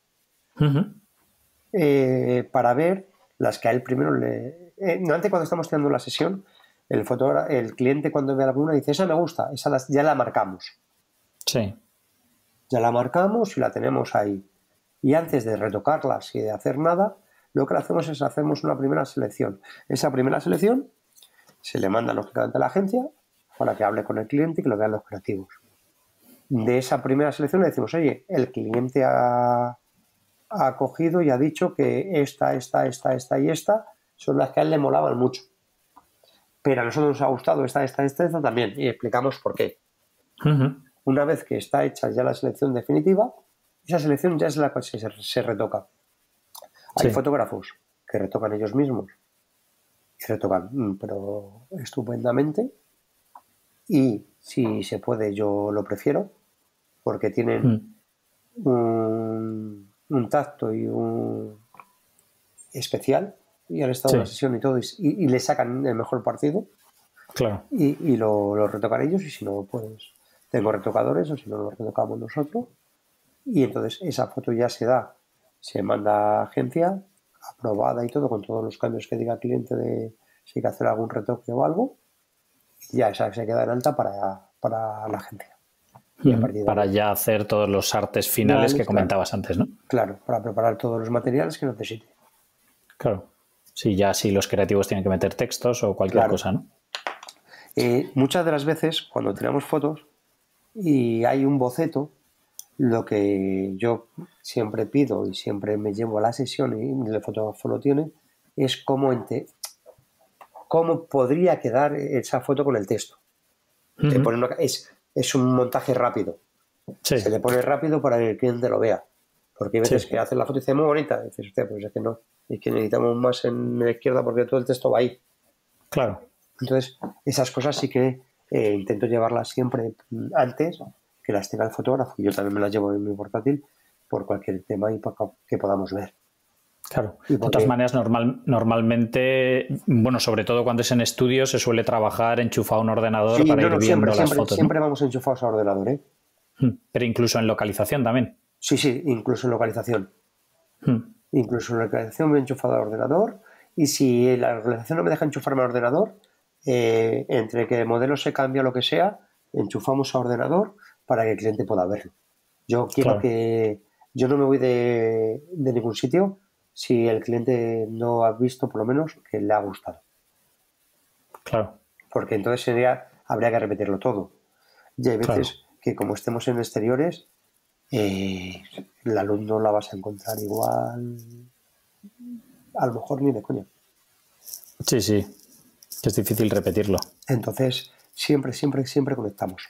para ver las que a él primero le. Antes, cuando estamos tirando la sesión, el cliente, cuando ve alguna, dice: esa me gusta, ya la marcamos. Sí. Ya la marcamos y la tenemos ahí. Y antes de retocarlas y de hacer nada, lo que hacemos es hacemos una primera selección. Esa primera selección se le manda lógicamente a la agencia para que hable con el cliente y que lo vean los creativos. De esa primera selección le decimos, oye, el cliente ha cogido y ha dicho que esta y esta son las que a él le molaban mucho. Pero a nosotros nos ha gustado esta también. Y explicamos por qué. Una vez que está hecha ya la selección definitiva, esa selección ya es la que se retoca. Hay Sí. fotógrafos que retocan ellos mismos y retocan, pero estupendamente. Y si se puede, yo lo prefiero porque tienen un tacto y un especial y han estado en la Sí, sesión y todo y le sacan el mejor partido claro. y lo retocan ellos y si no, pues tengo retocadores o si no, lo retocamos nosotros y entonces esa foto ya se manda a agencia aprobada y todo con todos los cambios que diga el cliente de si hay que hacer algún retoque o algo y ya esa se queda en alta para la agencia y a partir de Para ahí ya hacer todos los artes finales que finales, claro, comentabas antes, ¿no? claro, para preparar todos los materiales que necesite. Claro. Sí, ya si los creativos tienen que meter textos o cualquier Claro. cosa, ¿no? Muchas de las veces cuando tenemos fotos y hay un boceto, lo que yo siempre pido y siempre me llevo a la sesión y el fotógrafo lo tiene, es cómo podría quedar esa foto con el texto. Es un montaje rápido. Se Sí, le pone rápido para que el cliente lo vea. Porque hay veces sí, que hace la foto y dice muy bonita. Y dices, usted, pues es que no. Es que necesitamos más en la izquierda porque todo el texto va ahí. claro. Entonces, esas cosas sí que intento llevarlas siempre antes que las tenga el fotógrafo. Yo también me las llevo en mi portátil por cualquier tema y que podamos ver. Claro. Y De todas porque, maneras, normalmente, bueno, sobre todo cuando es en estudio, se suele trabajar enchufado a un ordenador sí, para no, ir no, siempre, viendo las siempre, fotos, ¿no? siempre vamos enchufados a ordenador, ¿eh? Pero incluso en localización también. Sí, sí, incluso en localización. Incluso en localización me he enchufado al ordenador y si la localización no me deja enchufarme al ordenador, entre que el modelo se cambia o lo que sea, enchufamos a ordenador para que el cliente pueda verlo. Yo quiero Claro. que yo no me voy de ningún sitio si el cliente no ha visto, por lo menos, que le ha gustado. Claro. Porque entonces habría que repetirlo todo. Y hay veces que como estemos en exteriores, la luz no la vas a encontrar igual, a lo mejor ni de coña. Sí, sí, es difícil repetirlo. Entonces, siempre conectamos.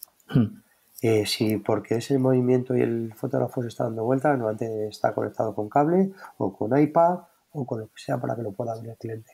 Si porque ese movimiento y el fotógrafo se está dando vueltas, normalmente está conectado con cable o con iPad o con lo que sea para que lo pueda ver el cliente.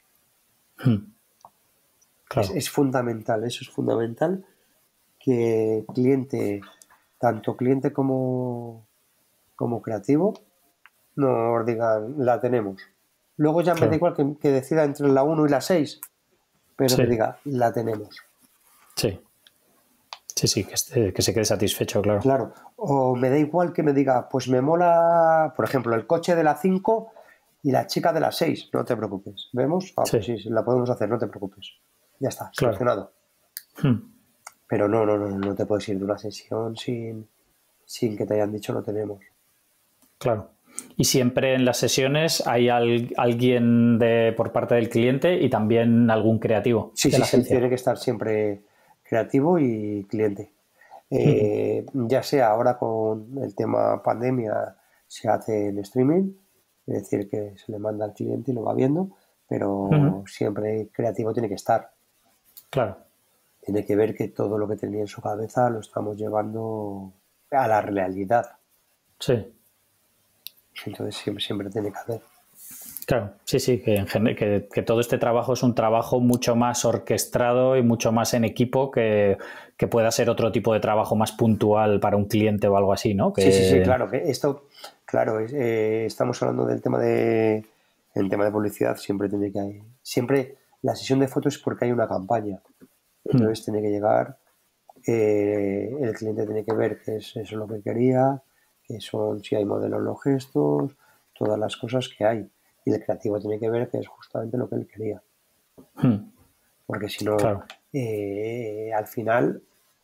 Claro. Es fundamental, eso es fundamental, que tanto cliente como creativo, nos digan, la tenemos. Luego ya me da igual que decida entre la 1 y la 6, pero que diga, la tenemos. Sí. Sí, que se quede satisfecho, claro. Claro, o me da igual que me diga, pues me mola, por ejemplo, el coche de la 5 y la chica de la 6, no te preocupes. ¿Vemos? Pues sí, la podemos hacer, no te preocupes. Ya está, seleccionado. Pero no te puedes ir de una sesión sin que te hayan dicho lo tenemos. Claro. Y siempre en las sesiones hay alguien por parte del cliente y también algún creativo. Sí, tiene que estar siempre creativo y cliente. Ya sea ahora con el tema pandemia se hace en streaming, es decir, que se le manda al cliente y lo va viendo, pero siempre creativo tiene que estar. Claro. Tiene que ver que todo lo que tenía en su cabeza lo estamos llevando a la realidad. Sí. Entonces siempre tiene que haber. Claro, sí, que todo este trabajo es un trabajo mucho más orquestado y mucho más en equipo que pueda ser otro tipo de trabajo más puntual para un cliente o algo así, ¿no? Sí, claro, que esto, claro, estamos hablando del tema el tema de publicidad, siempre la sesión de fotos es porque hay una campaña, entonces tiene que llegar, el cliente tiene que ver que es eso lo que quería, que son, si hay modelos, los gestos, todas las cosas que hay. Y el creativo tiene que ver que es justamente lo que él quería. Porque si no, al final,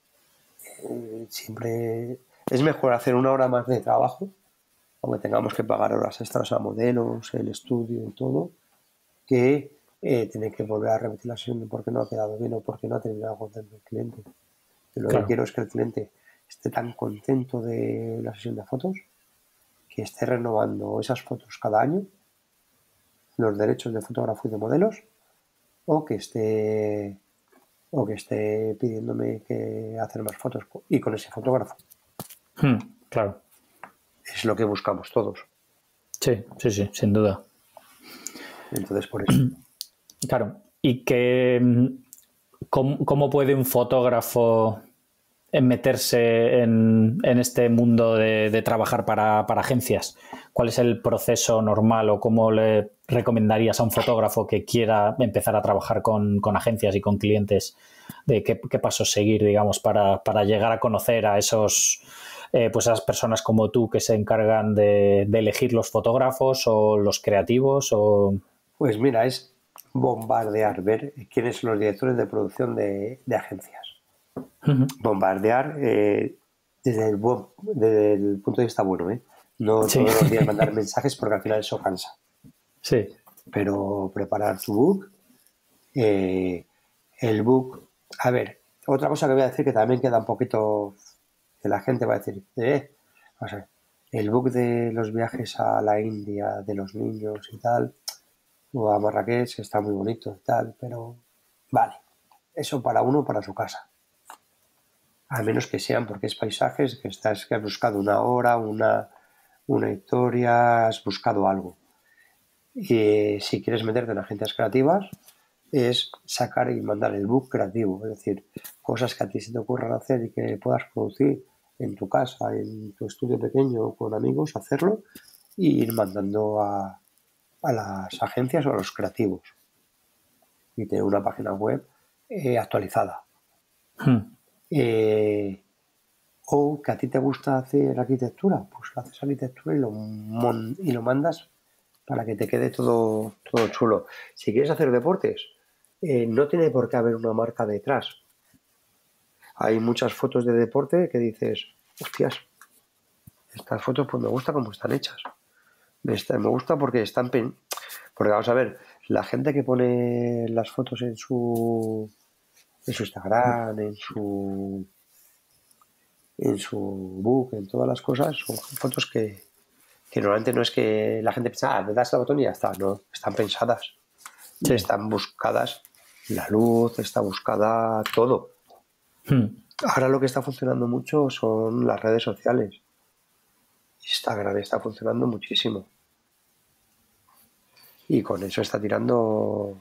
siempre es mejor hacer una hora más de trabajo, aunque tengamos que pagar horas extras a modelos, el estudio y todo, que tener que volver a repetir la sesión de por qué no ha quedado bien o por qué no ha terminado contento el cliente. Lo que quiero es que el cliente esté tan contento de la sesión de fotos que esté renovando esas fotos cada año, los derechos de fotógrafo y de modelos, o que esté pidiéndome que hacer más fotos y con ese fotógrafo. Claro. Es lo que buscamos todos. Sí, sin duda. Entonces, por eso. Claro. ¿Y cómo puede un fotógrafo meterse en este mundo de trabajar para agencias? ¿Cuál es el proceso normal o cómo le recomendarías a un fotógrafo que quiera empezar a trabajar con agencias y con clientes? ¿De qué pasos seguir, digamos, para llegar a conocer a esas personas como tú que se encargan de elegir los fotógrafos o los creativos? Pues mira, es bombardear, ver quiénes son los directores de producción de agencias. Bombardear desde el punto de vista bueno, no todos los días mandar mensajes porque al final eso cansa. Sí. Pero preparar tu book, el book. A ver, otra cosa que voy a decir que también queda un poquito, que la gente va a decir, o sea, el book de los viajes a la India de los niños y tal, o a Marrakech, está muy bonito y tal, pero vale, eso para uno, para su casa. A menos que sean porque es paisajes, que has buscado una hora, una historia, has buscado algo. Y si quieres meterte en agencias creativas, es sacar y mandar el book creativo, es decir, cosas que a ti se te ocurran hacer y que puedas producir en tu casa, en tu estudio pequeño o con amigos, hacerlo y ir mandando a las agencias o a los creativos. Y tener una página web actualizada. O que a ti te gusta hacer arquitectura, pues haces arquitectura y lo mandas para que te quede todo chulo. Si quieres hacer deportes, no tiene por qué haber una marca detrás. Hay muchas fotos de deporte que dices, hostias, Estas fotos pues me gusta cómo están hechas. Me gusta porque porque vamos a ver, la gente que pone las fotos en su Instagram, en su book, en todas las cosas, son fotos que normalmente no es que la gente piensa, me das el botón y ya está, no, están pensadas. Sí. Están buscadas, la luz, está buscada todo. Ahora lo que está funcionando mucho son las redes sociales. Instagram está funcionando muchísimo. Y con eso está tirando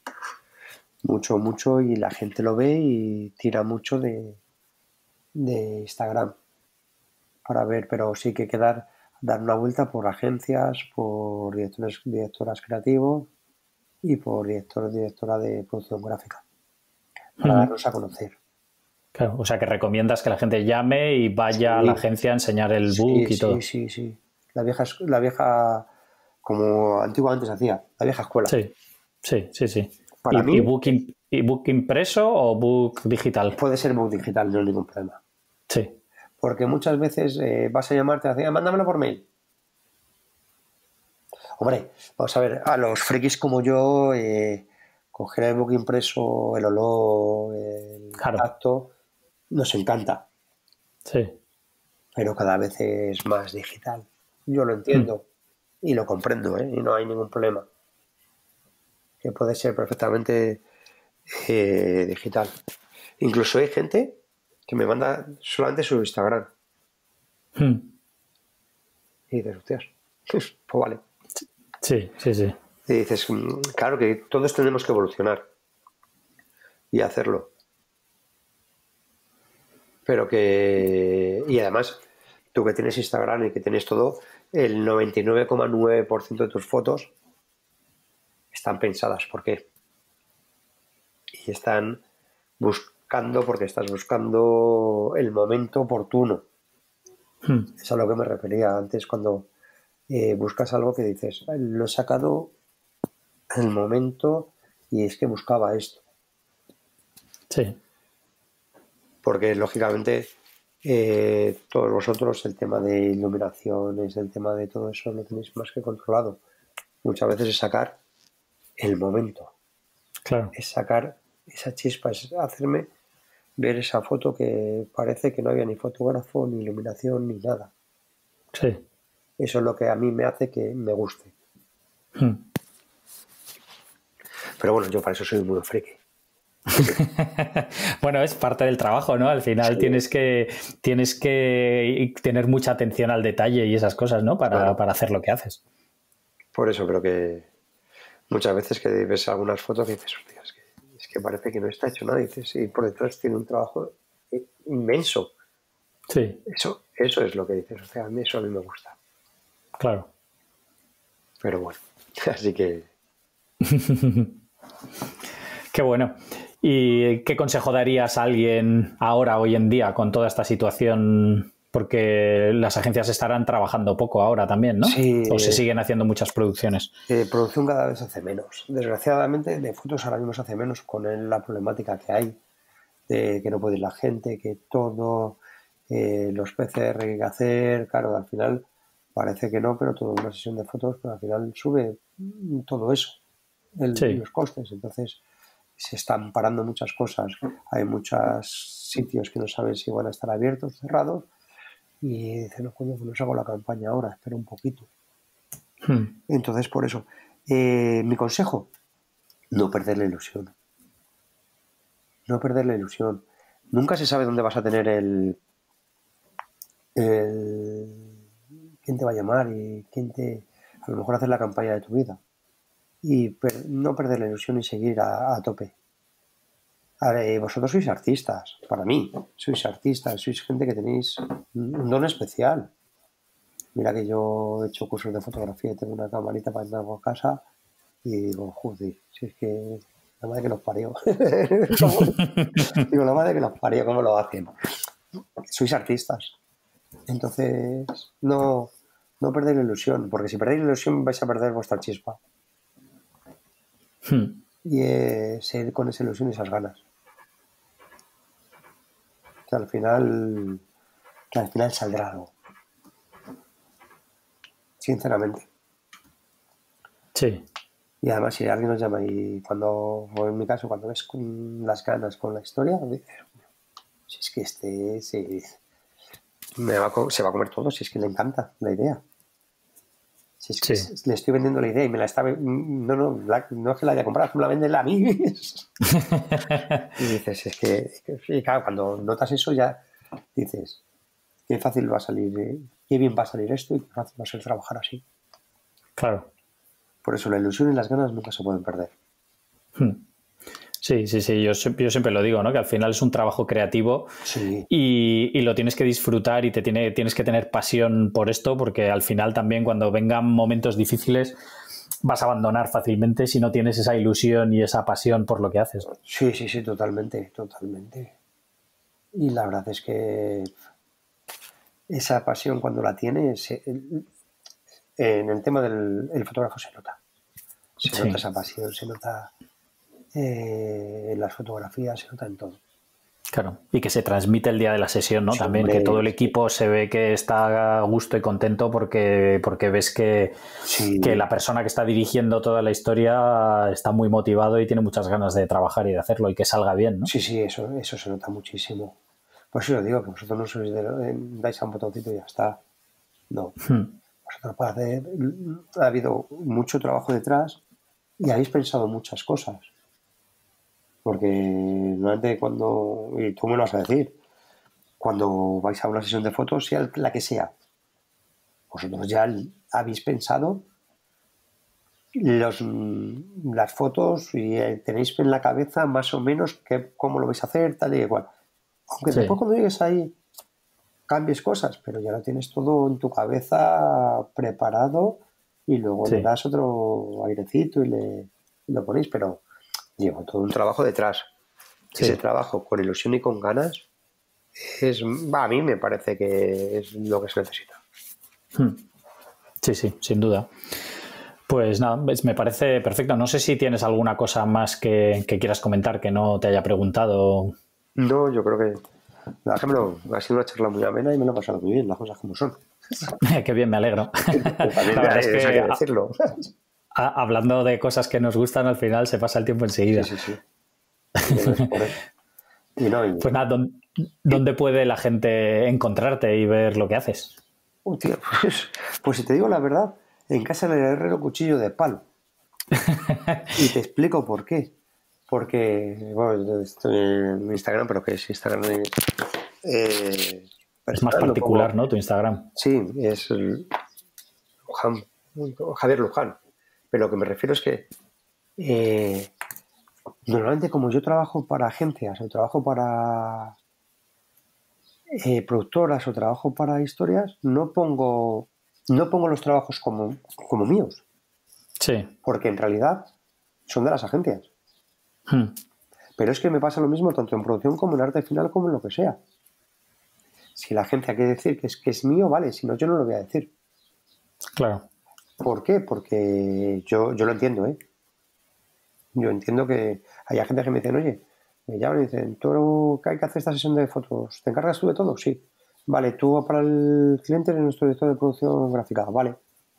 mucho y la gente lo ve y tira mucho de Instagram para ver, pero sí que hay que dar una vuelta por agencias, por directoras creativos y por directora de producción gráfica para darnos a conocer. Claro, o sea que recomiendas que la gente llame y vaya a la agencia a enseñar el book y todo. Sí. La vieja, como antiguamente se hacía, la vieja escuela. Sí. Para mí, ¿Y book impreso o book digital? puede ser book digital, no hay ningún problema. Sí. Porque muchas veces vas a llamarte y decir, mándamelo por mail. Hombre, vamos a ver, a los frikis como yo, coger el book impreso, el olor, el tacto, nos encanta. Sí. Pero cada vez es más digital. Yo lo entiendo y lo comprendo, y no hay ningún problema. Que puede ser perfectamente digital. Incluso hay gente que me manda solamente su Instagram. Y dices, hostias, pues vale. Sí. Y dices, claro que todos tenemos que evolucionar y hacerlo. Pero que... Y además, tú que tienes Instagram y que tienes todo, el 99,9% de tus fotos están pensadas. ¿Por qué? Y están buscando, porque estás buscando el momento oportuno. Es a lo que me refería antes cuando buscas algo que dices, lo he sacado en el momento y es que buscaba esto. Sí. Porque lógicamente todos vosotros el tema de iluminaciones, el tema de todo eso lo tenéis más que controlado. Muchas veces es sacar el momento. Claro. Es sacar esa chispa, es hacerme ver esa foto que parece que no había ni fotógrafo, ni iluminación, ni nada. Sí. Eso es lo que a mí me hace que me guste. Pero bueno, yo para eso soy muy friki. Bueno, es parte del trabajo, ¿no? Al final tienes que tener mucha atención al detalle y esas cosas, ¿no? Para hacer lo que haces. Por eso creo que muchas veces que ves algunas fotos y dices, hostia, es que parece que no está hecho nada. Y dices, y por detrás tiene un trabajo inmenso. Sí. Eso es lo que dices. O sea, a mí eso a mí me gusta. Claro. Pero bueno, así que... Qué bueno. ¿Y qué consejo darías a alguien ahora, hoy en día, con toda esta situación? Porque las agencias estarán trabajando poco ahora también, ¿no? Sí. ¿O se siguen haciendo muchas producciones? Producción cada vez se hace menos. Desgraciadamente, de fotos ahora mismo se hace menos con la problemática que hay, de que no puede ir la gente, que todo, los PCR que hay que hacer, claro, al final parece que no, pero toda una sesión de fotos, pero al final sube todo eso, los costes. Entonces, se están parando muchas cosas. Hay muchos sitios que no saben si van a estar abiertos, cerrados, y dicen, no, coño, pues no hago la campaña ahora, espera un poquito. Entonces, por eso, mi consejo, no perder la ilusión. No perder la ilusión. Nunca se sabe dónde vas a tener quién te va a llamar y a lo mejor hacer la campaña de tu vida. Y no perder la ilusión y seguir a tope. Vosotros sois artistas, para mí, sois artistas, sois gente que tenéis un don especial. Mira que yo he hecho cursos de fotografía y tengo una camarita para entrar por casa y digo, joder, si es que la madre que los parió. Digo, la madre que los parió, ¿cómo lo hacen? Sois artistas. Entonces, no perdéis la ilusión, porque si perdéis la ilusión vais a perder vuestra chispa. Y ser con esa ilusión y esas ganas. Que al final saldrá algo. sinceramente. Sí. Y además, si alguien nos llama y o en mi caso, cuando ves con las ganas con la historia, dices, si es que se va a comer todo, si es que le encanta la idea. Si es que Sí. le estoy vendiendo la idea y me la está... no es que la haya comprado, me la vende a mí. Y dices, es que... Y claro, cuando notas eso ya dices, qué fácil va a salir, qué bien va a salir esto y qué fácil va a ser trabajar así. Claro. Por eso la ilusión y las ganas nunca se pueden perder. Sí, sí, sí, yo siempre lo digo, ¿no? Que al final es un trabajo creativo Sí. y lo tienes que disfrutar y tienes que tener pasión por esto, porque al final también cuando vengan momentos difíciles vas a abandonar fácilmente si no tienes esa ilusión y esa pasión por lo que haces. Sí, sí, sí, totalmente, totalmente. Y la verdad es que esa pasión cuando la tienes, en el tema del fotógrafo se nota. Se Sí. nota esa pasión, se nota en las fotografías, se nota en todo. Claro, y que se transmite el día de la sesión, ¿no? Sí, También hombre, que todo el equipo se ve que está a gusto y contento porque ves que sí, la persona que está dirigiendo toda la historia está muy motivado y tiene muchas ganas de trabajar y de hacerlo y que salga bien, ¿no? sí, sí, eso se nota muchísimo. Por eso yo digo que vosotros no sois dais a un botoncito y ya está. No. Vosotros podéis hacer... Ha habido mucho trabajo detrás y habéis pensado muchas cosas. Porque normalmente cuando, y tú me lo vas a decir, cuando vais a una sesión de fotos, sea la que sea, vosotros ya habéis pensado las fotos y tenéis en la cabeza más o menos cómo lo vais a hacer, tal y igual. Aunque Sí. después cuando llegues ahí cambies cosas, pero ya lo tienes todo en tu cabeza preparado y luego le Sí. das otro airecito y lo ponéis, pero lleva todo un trabajo detrás. Sí. Ese trabajo con ilusión y con ganas a mí me parece que es lo que se necesita. Sí, sí, sin duda. Pues nada, me parece perfecto. No sé si tienes alguna cosa más que quieras comentar que no te haya preguntado. No, yo creo que la verdad que ha sido una charla muy amena y me lo he pasado muy bien, las cosas como son. Qué bien, me alegro. También La verdad es eso hay que que decirlo. hablando de cosas que nos gustan, al final se pasa el tiempo enseguida. Sí, sí, sí. Entonces, por eso. Y no, Pues nada, ¿dónde puede la gente encontrarte y ver lo que haces? tío, pues si te digo la verdad, en casa del herrero cuchillo de palo. Y te explico por qué. Porque, bueno, estoy en Instagram, pero que es Instagram Es más personal, lo particular, pongo. ¿no? Tu Instagram. Sí, es Luján, Javier Luján. Pero lo que me refiero es que normalmente como yo trabajo para agencias o trabajo para productoras o trabajo para historias, no pongo los trabajos como míos, Sí. porque en realidad son de las agencias. Pero es que me pasa lo mismo tanto en producción como en arte final como en lo que sea. Si la agencia quiere decir que es mío, vale, si no, yo no lo voy a decir. Claro. ¿Por qué? Porque yo lo entiendo, ¿eh? Yo entiendo que hay agencias que me dicen, oye, me llaman y dicen, tú que hay que hacer esta sesión de fotos, ¿te encargas tú de todo? Sí. Vale, tú para el cliente eres nuestro director de producción gráfica, vale.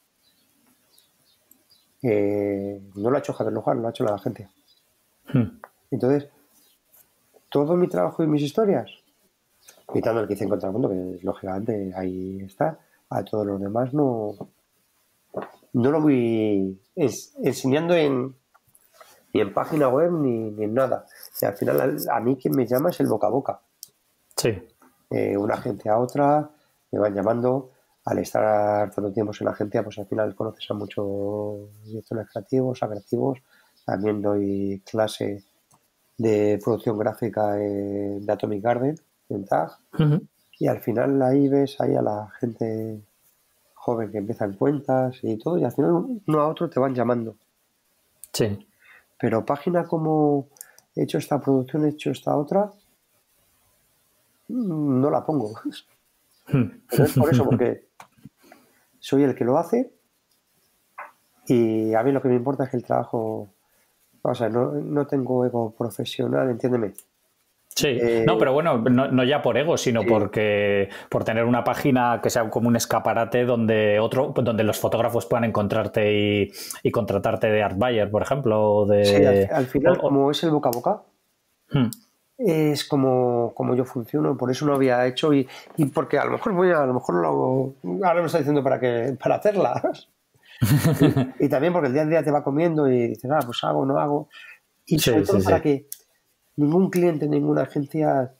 No lo ha hecho Javier Luján, lo ha hecho la agencia. Entonces, todo mi trabajo y mis historias, quitando el que hice en Contramundo, que lógicamente ahí está, a todos los demás no lo voy enseñando ni en página web ni en nada. Y al final a mí quien me llama es el boca a boca. Sí. Una agencia a otra, me van llamando. Al estar tanto tiempo en la agencia, pues al final conoces a muchos directores creativos, a creativos. También doy clase de producción gráfica de Atomic Garden, en TAG. Y al final ahí ves ahí a la gente joven que empieza en cuentas y todo, y al final uno a otro te van llamando. Sí. Pero página como he hecho esta producción, he hecho esta otra, no la pongo. Pero es por eso, porque soy el que lo hace y a mí lo que me importa es que el trabajo, o sea, no tengo ego profesional, entiéndeme. Sí, no, pero bueno, no ya por ego, sino porque por tener una página que sea como un escaparate donde los fotógrafos puedan encontrarte y contratarte de art buyer, por ejemplo. Sí, al final, como es el boca a boca, es como yo funciono, por eso no había hecho y porque a lo mejor lo hago, ahora me está diciendo para hacerlas. y también porque el día a día te va comiendo y dices, pues hago, no hago. Y sobre todo para que ningún cliente, ninguna agencia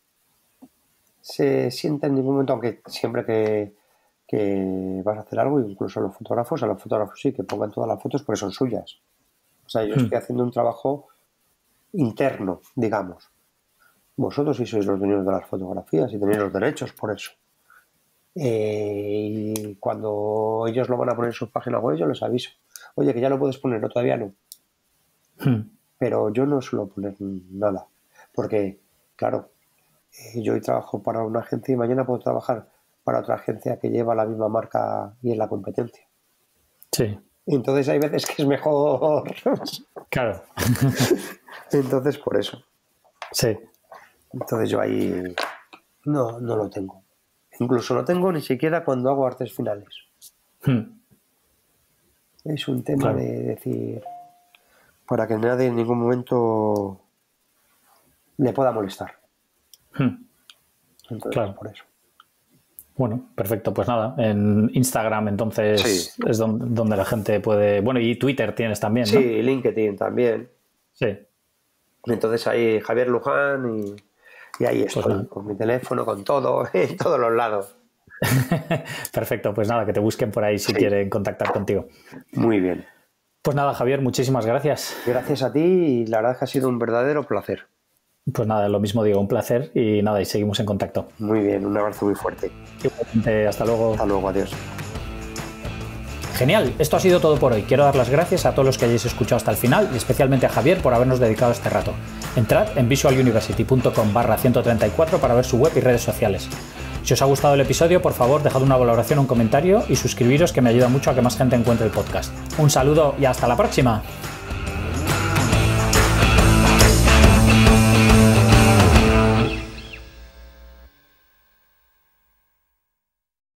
se sienta en ningún momento, aunque siempre que vas a hacer algo, incluso a los fotógrafos sí, que pongan todas las fotos porque son suyas. O sea, yo estoy haciendo un trabajo interno, digamos. Vosotros sí sois los dueños de las fotografías y tenéis los derechos por eso. Y cuando ellos lo van a poner en sus páginas web, yo les aviso. Oye, que ya lo puedes poner, no, todavía no. Pero yo no suelo poner nada. Porque, claro, yo hoy trabajo para una agencia y mañana puedo trabajar para otra agencia que lleva la misma marca y en la competencia. Sí. Entonces hay veces que es mejor. Claro. Entonces, por eso. Sí. Entonces yo ahí no lo tengo. Incluso no tengo ni siquiera cuando hago artes finales. Es un tema de decir, para que nadie en ningún momento le pueda molestar. Entonces, por eso. Bueno, perfecto. Pues nada, en Instagram entonces es donde la gente puede... Bueno, y Twitter tienes también, ¿no? Sí, LinkedIn también. Sí. Entonces ahí Javier Luján y ahí estoy, con mi teléfono, con todo, en todos los lados. Perfecto, pues nada, que te busquen por ahí si quieren contactar contigo. Muy bien. Pues nada, Javier, muchísimas gracias. Gracias a ti y la verdad es que ha sido un verdadero placer. Pues nada, lo mismo digo, un placer y nada, y seguimos en contacto. Muy bien, un abrazo muy fuerte. Igualmente, hasta luego. Hasta luego, adiós. Genial, esto ha sido todo por hoy. Quiero dar las gracias a todos los que hayáis escuchado hasta el final y especialmente a Javier por habernos dedicado este rato. Entrad en visualuniversity.com/134 para ver su web y redes sociales. Si os ha gustado el episodio, por favor, dejad una valoración o un comentario y suscribiros, que me ayuda mucho a que más gente encuentre el podcast. Un saludo y hasta la próxima.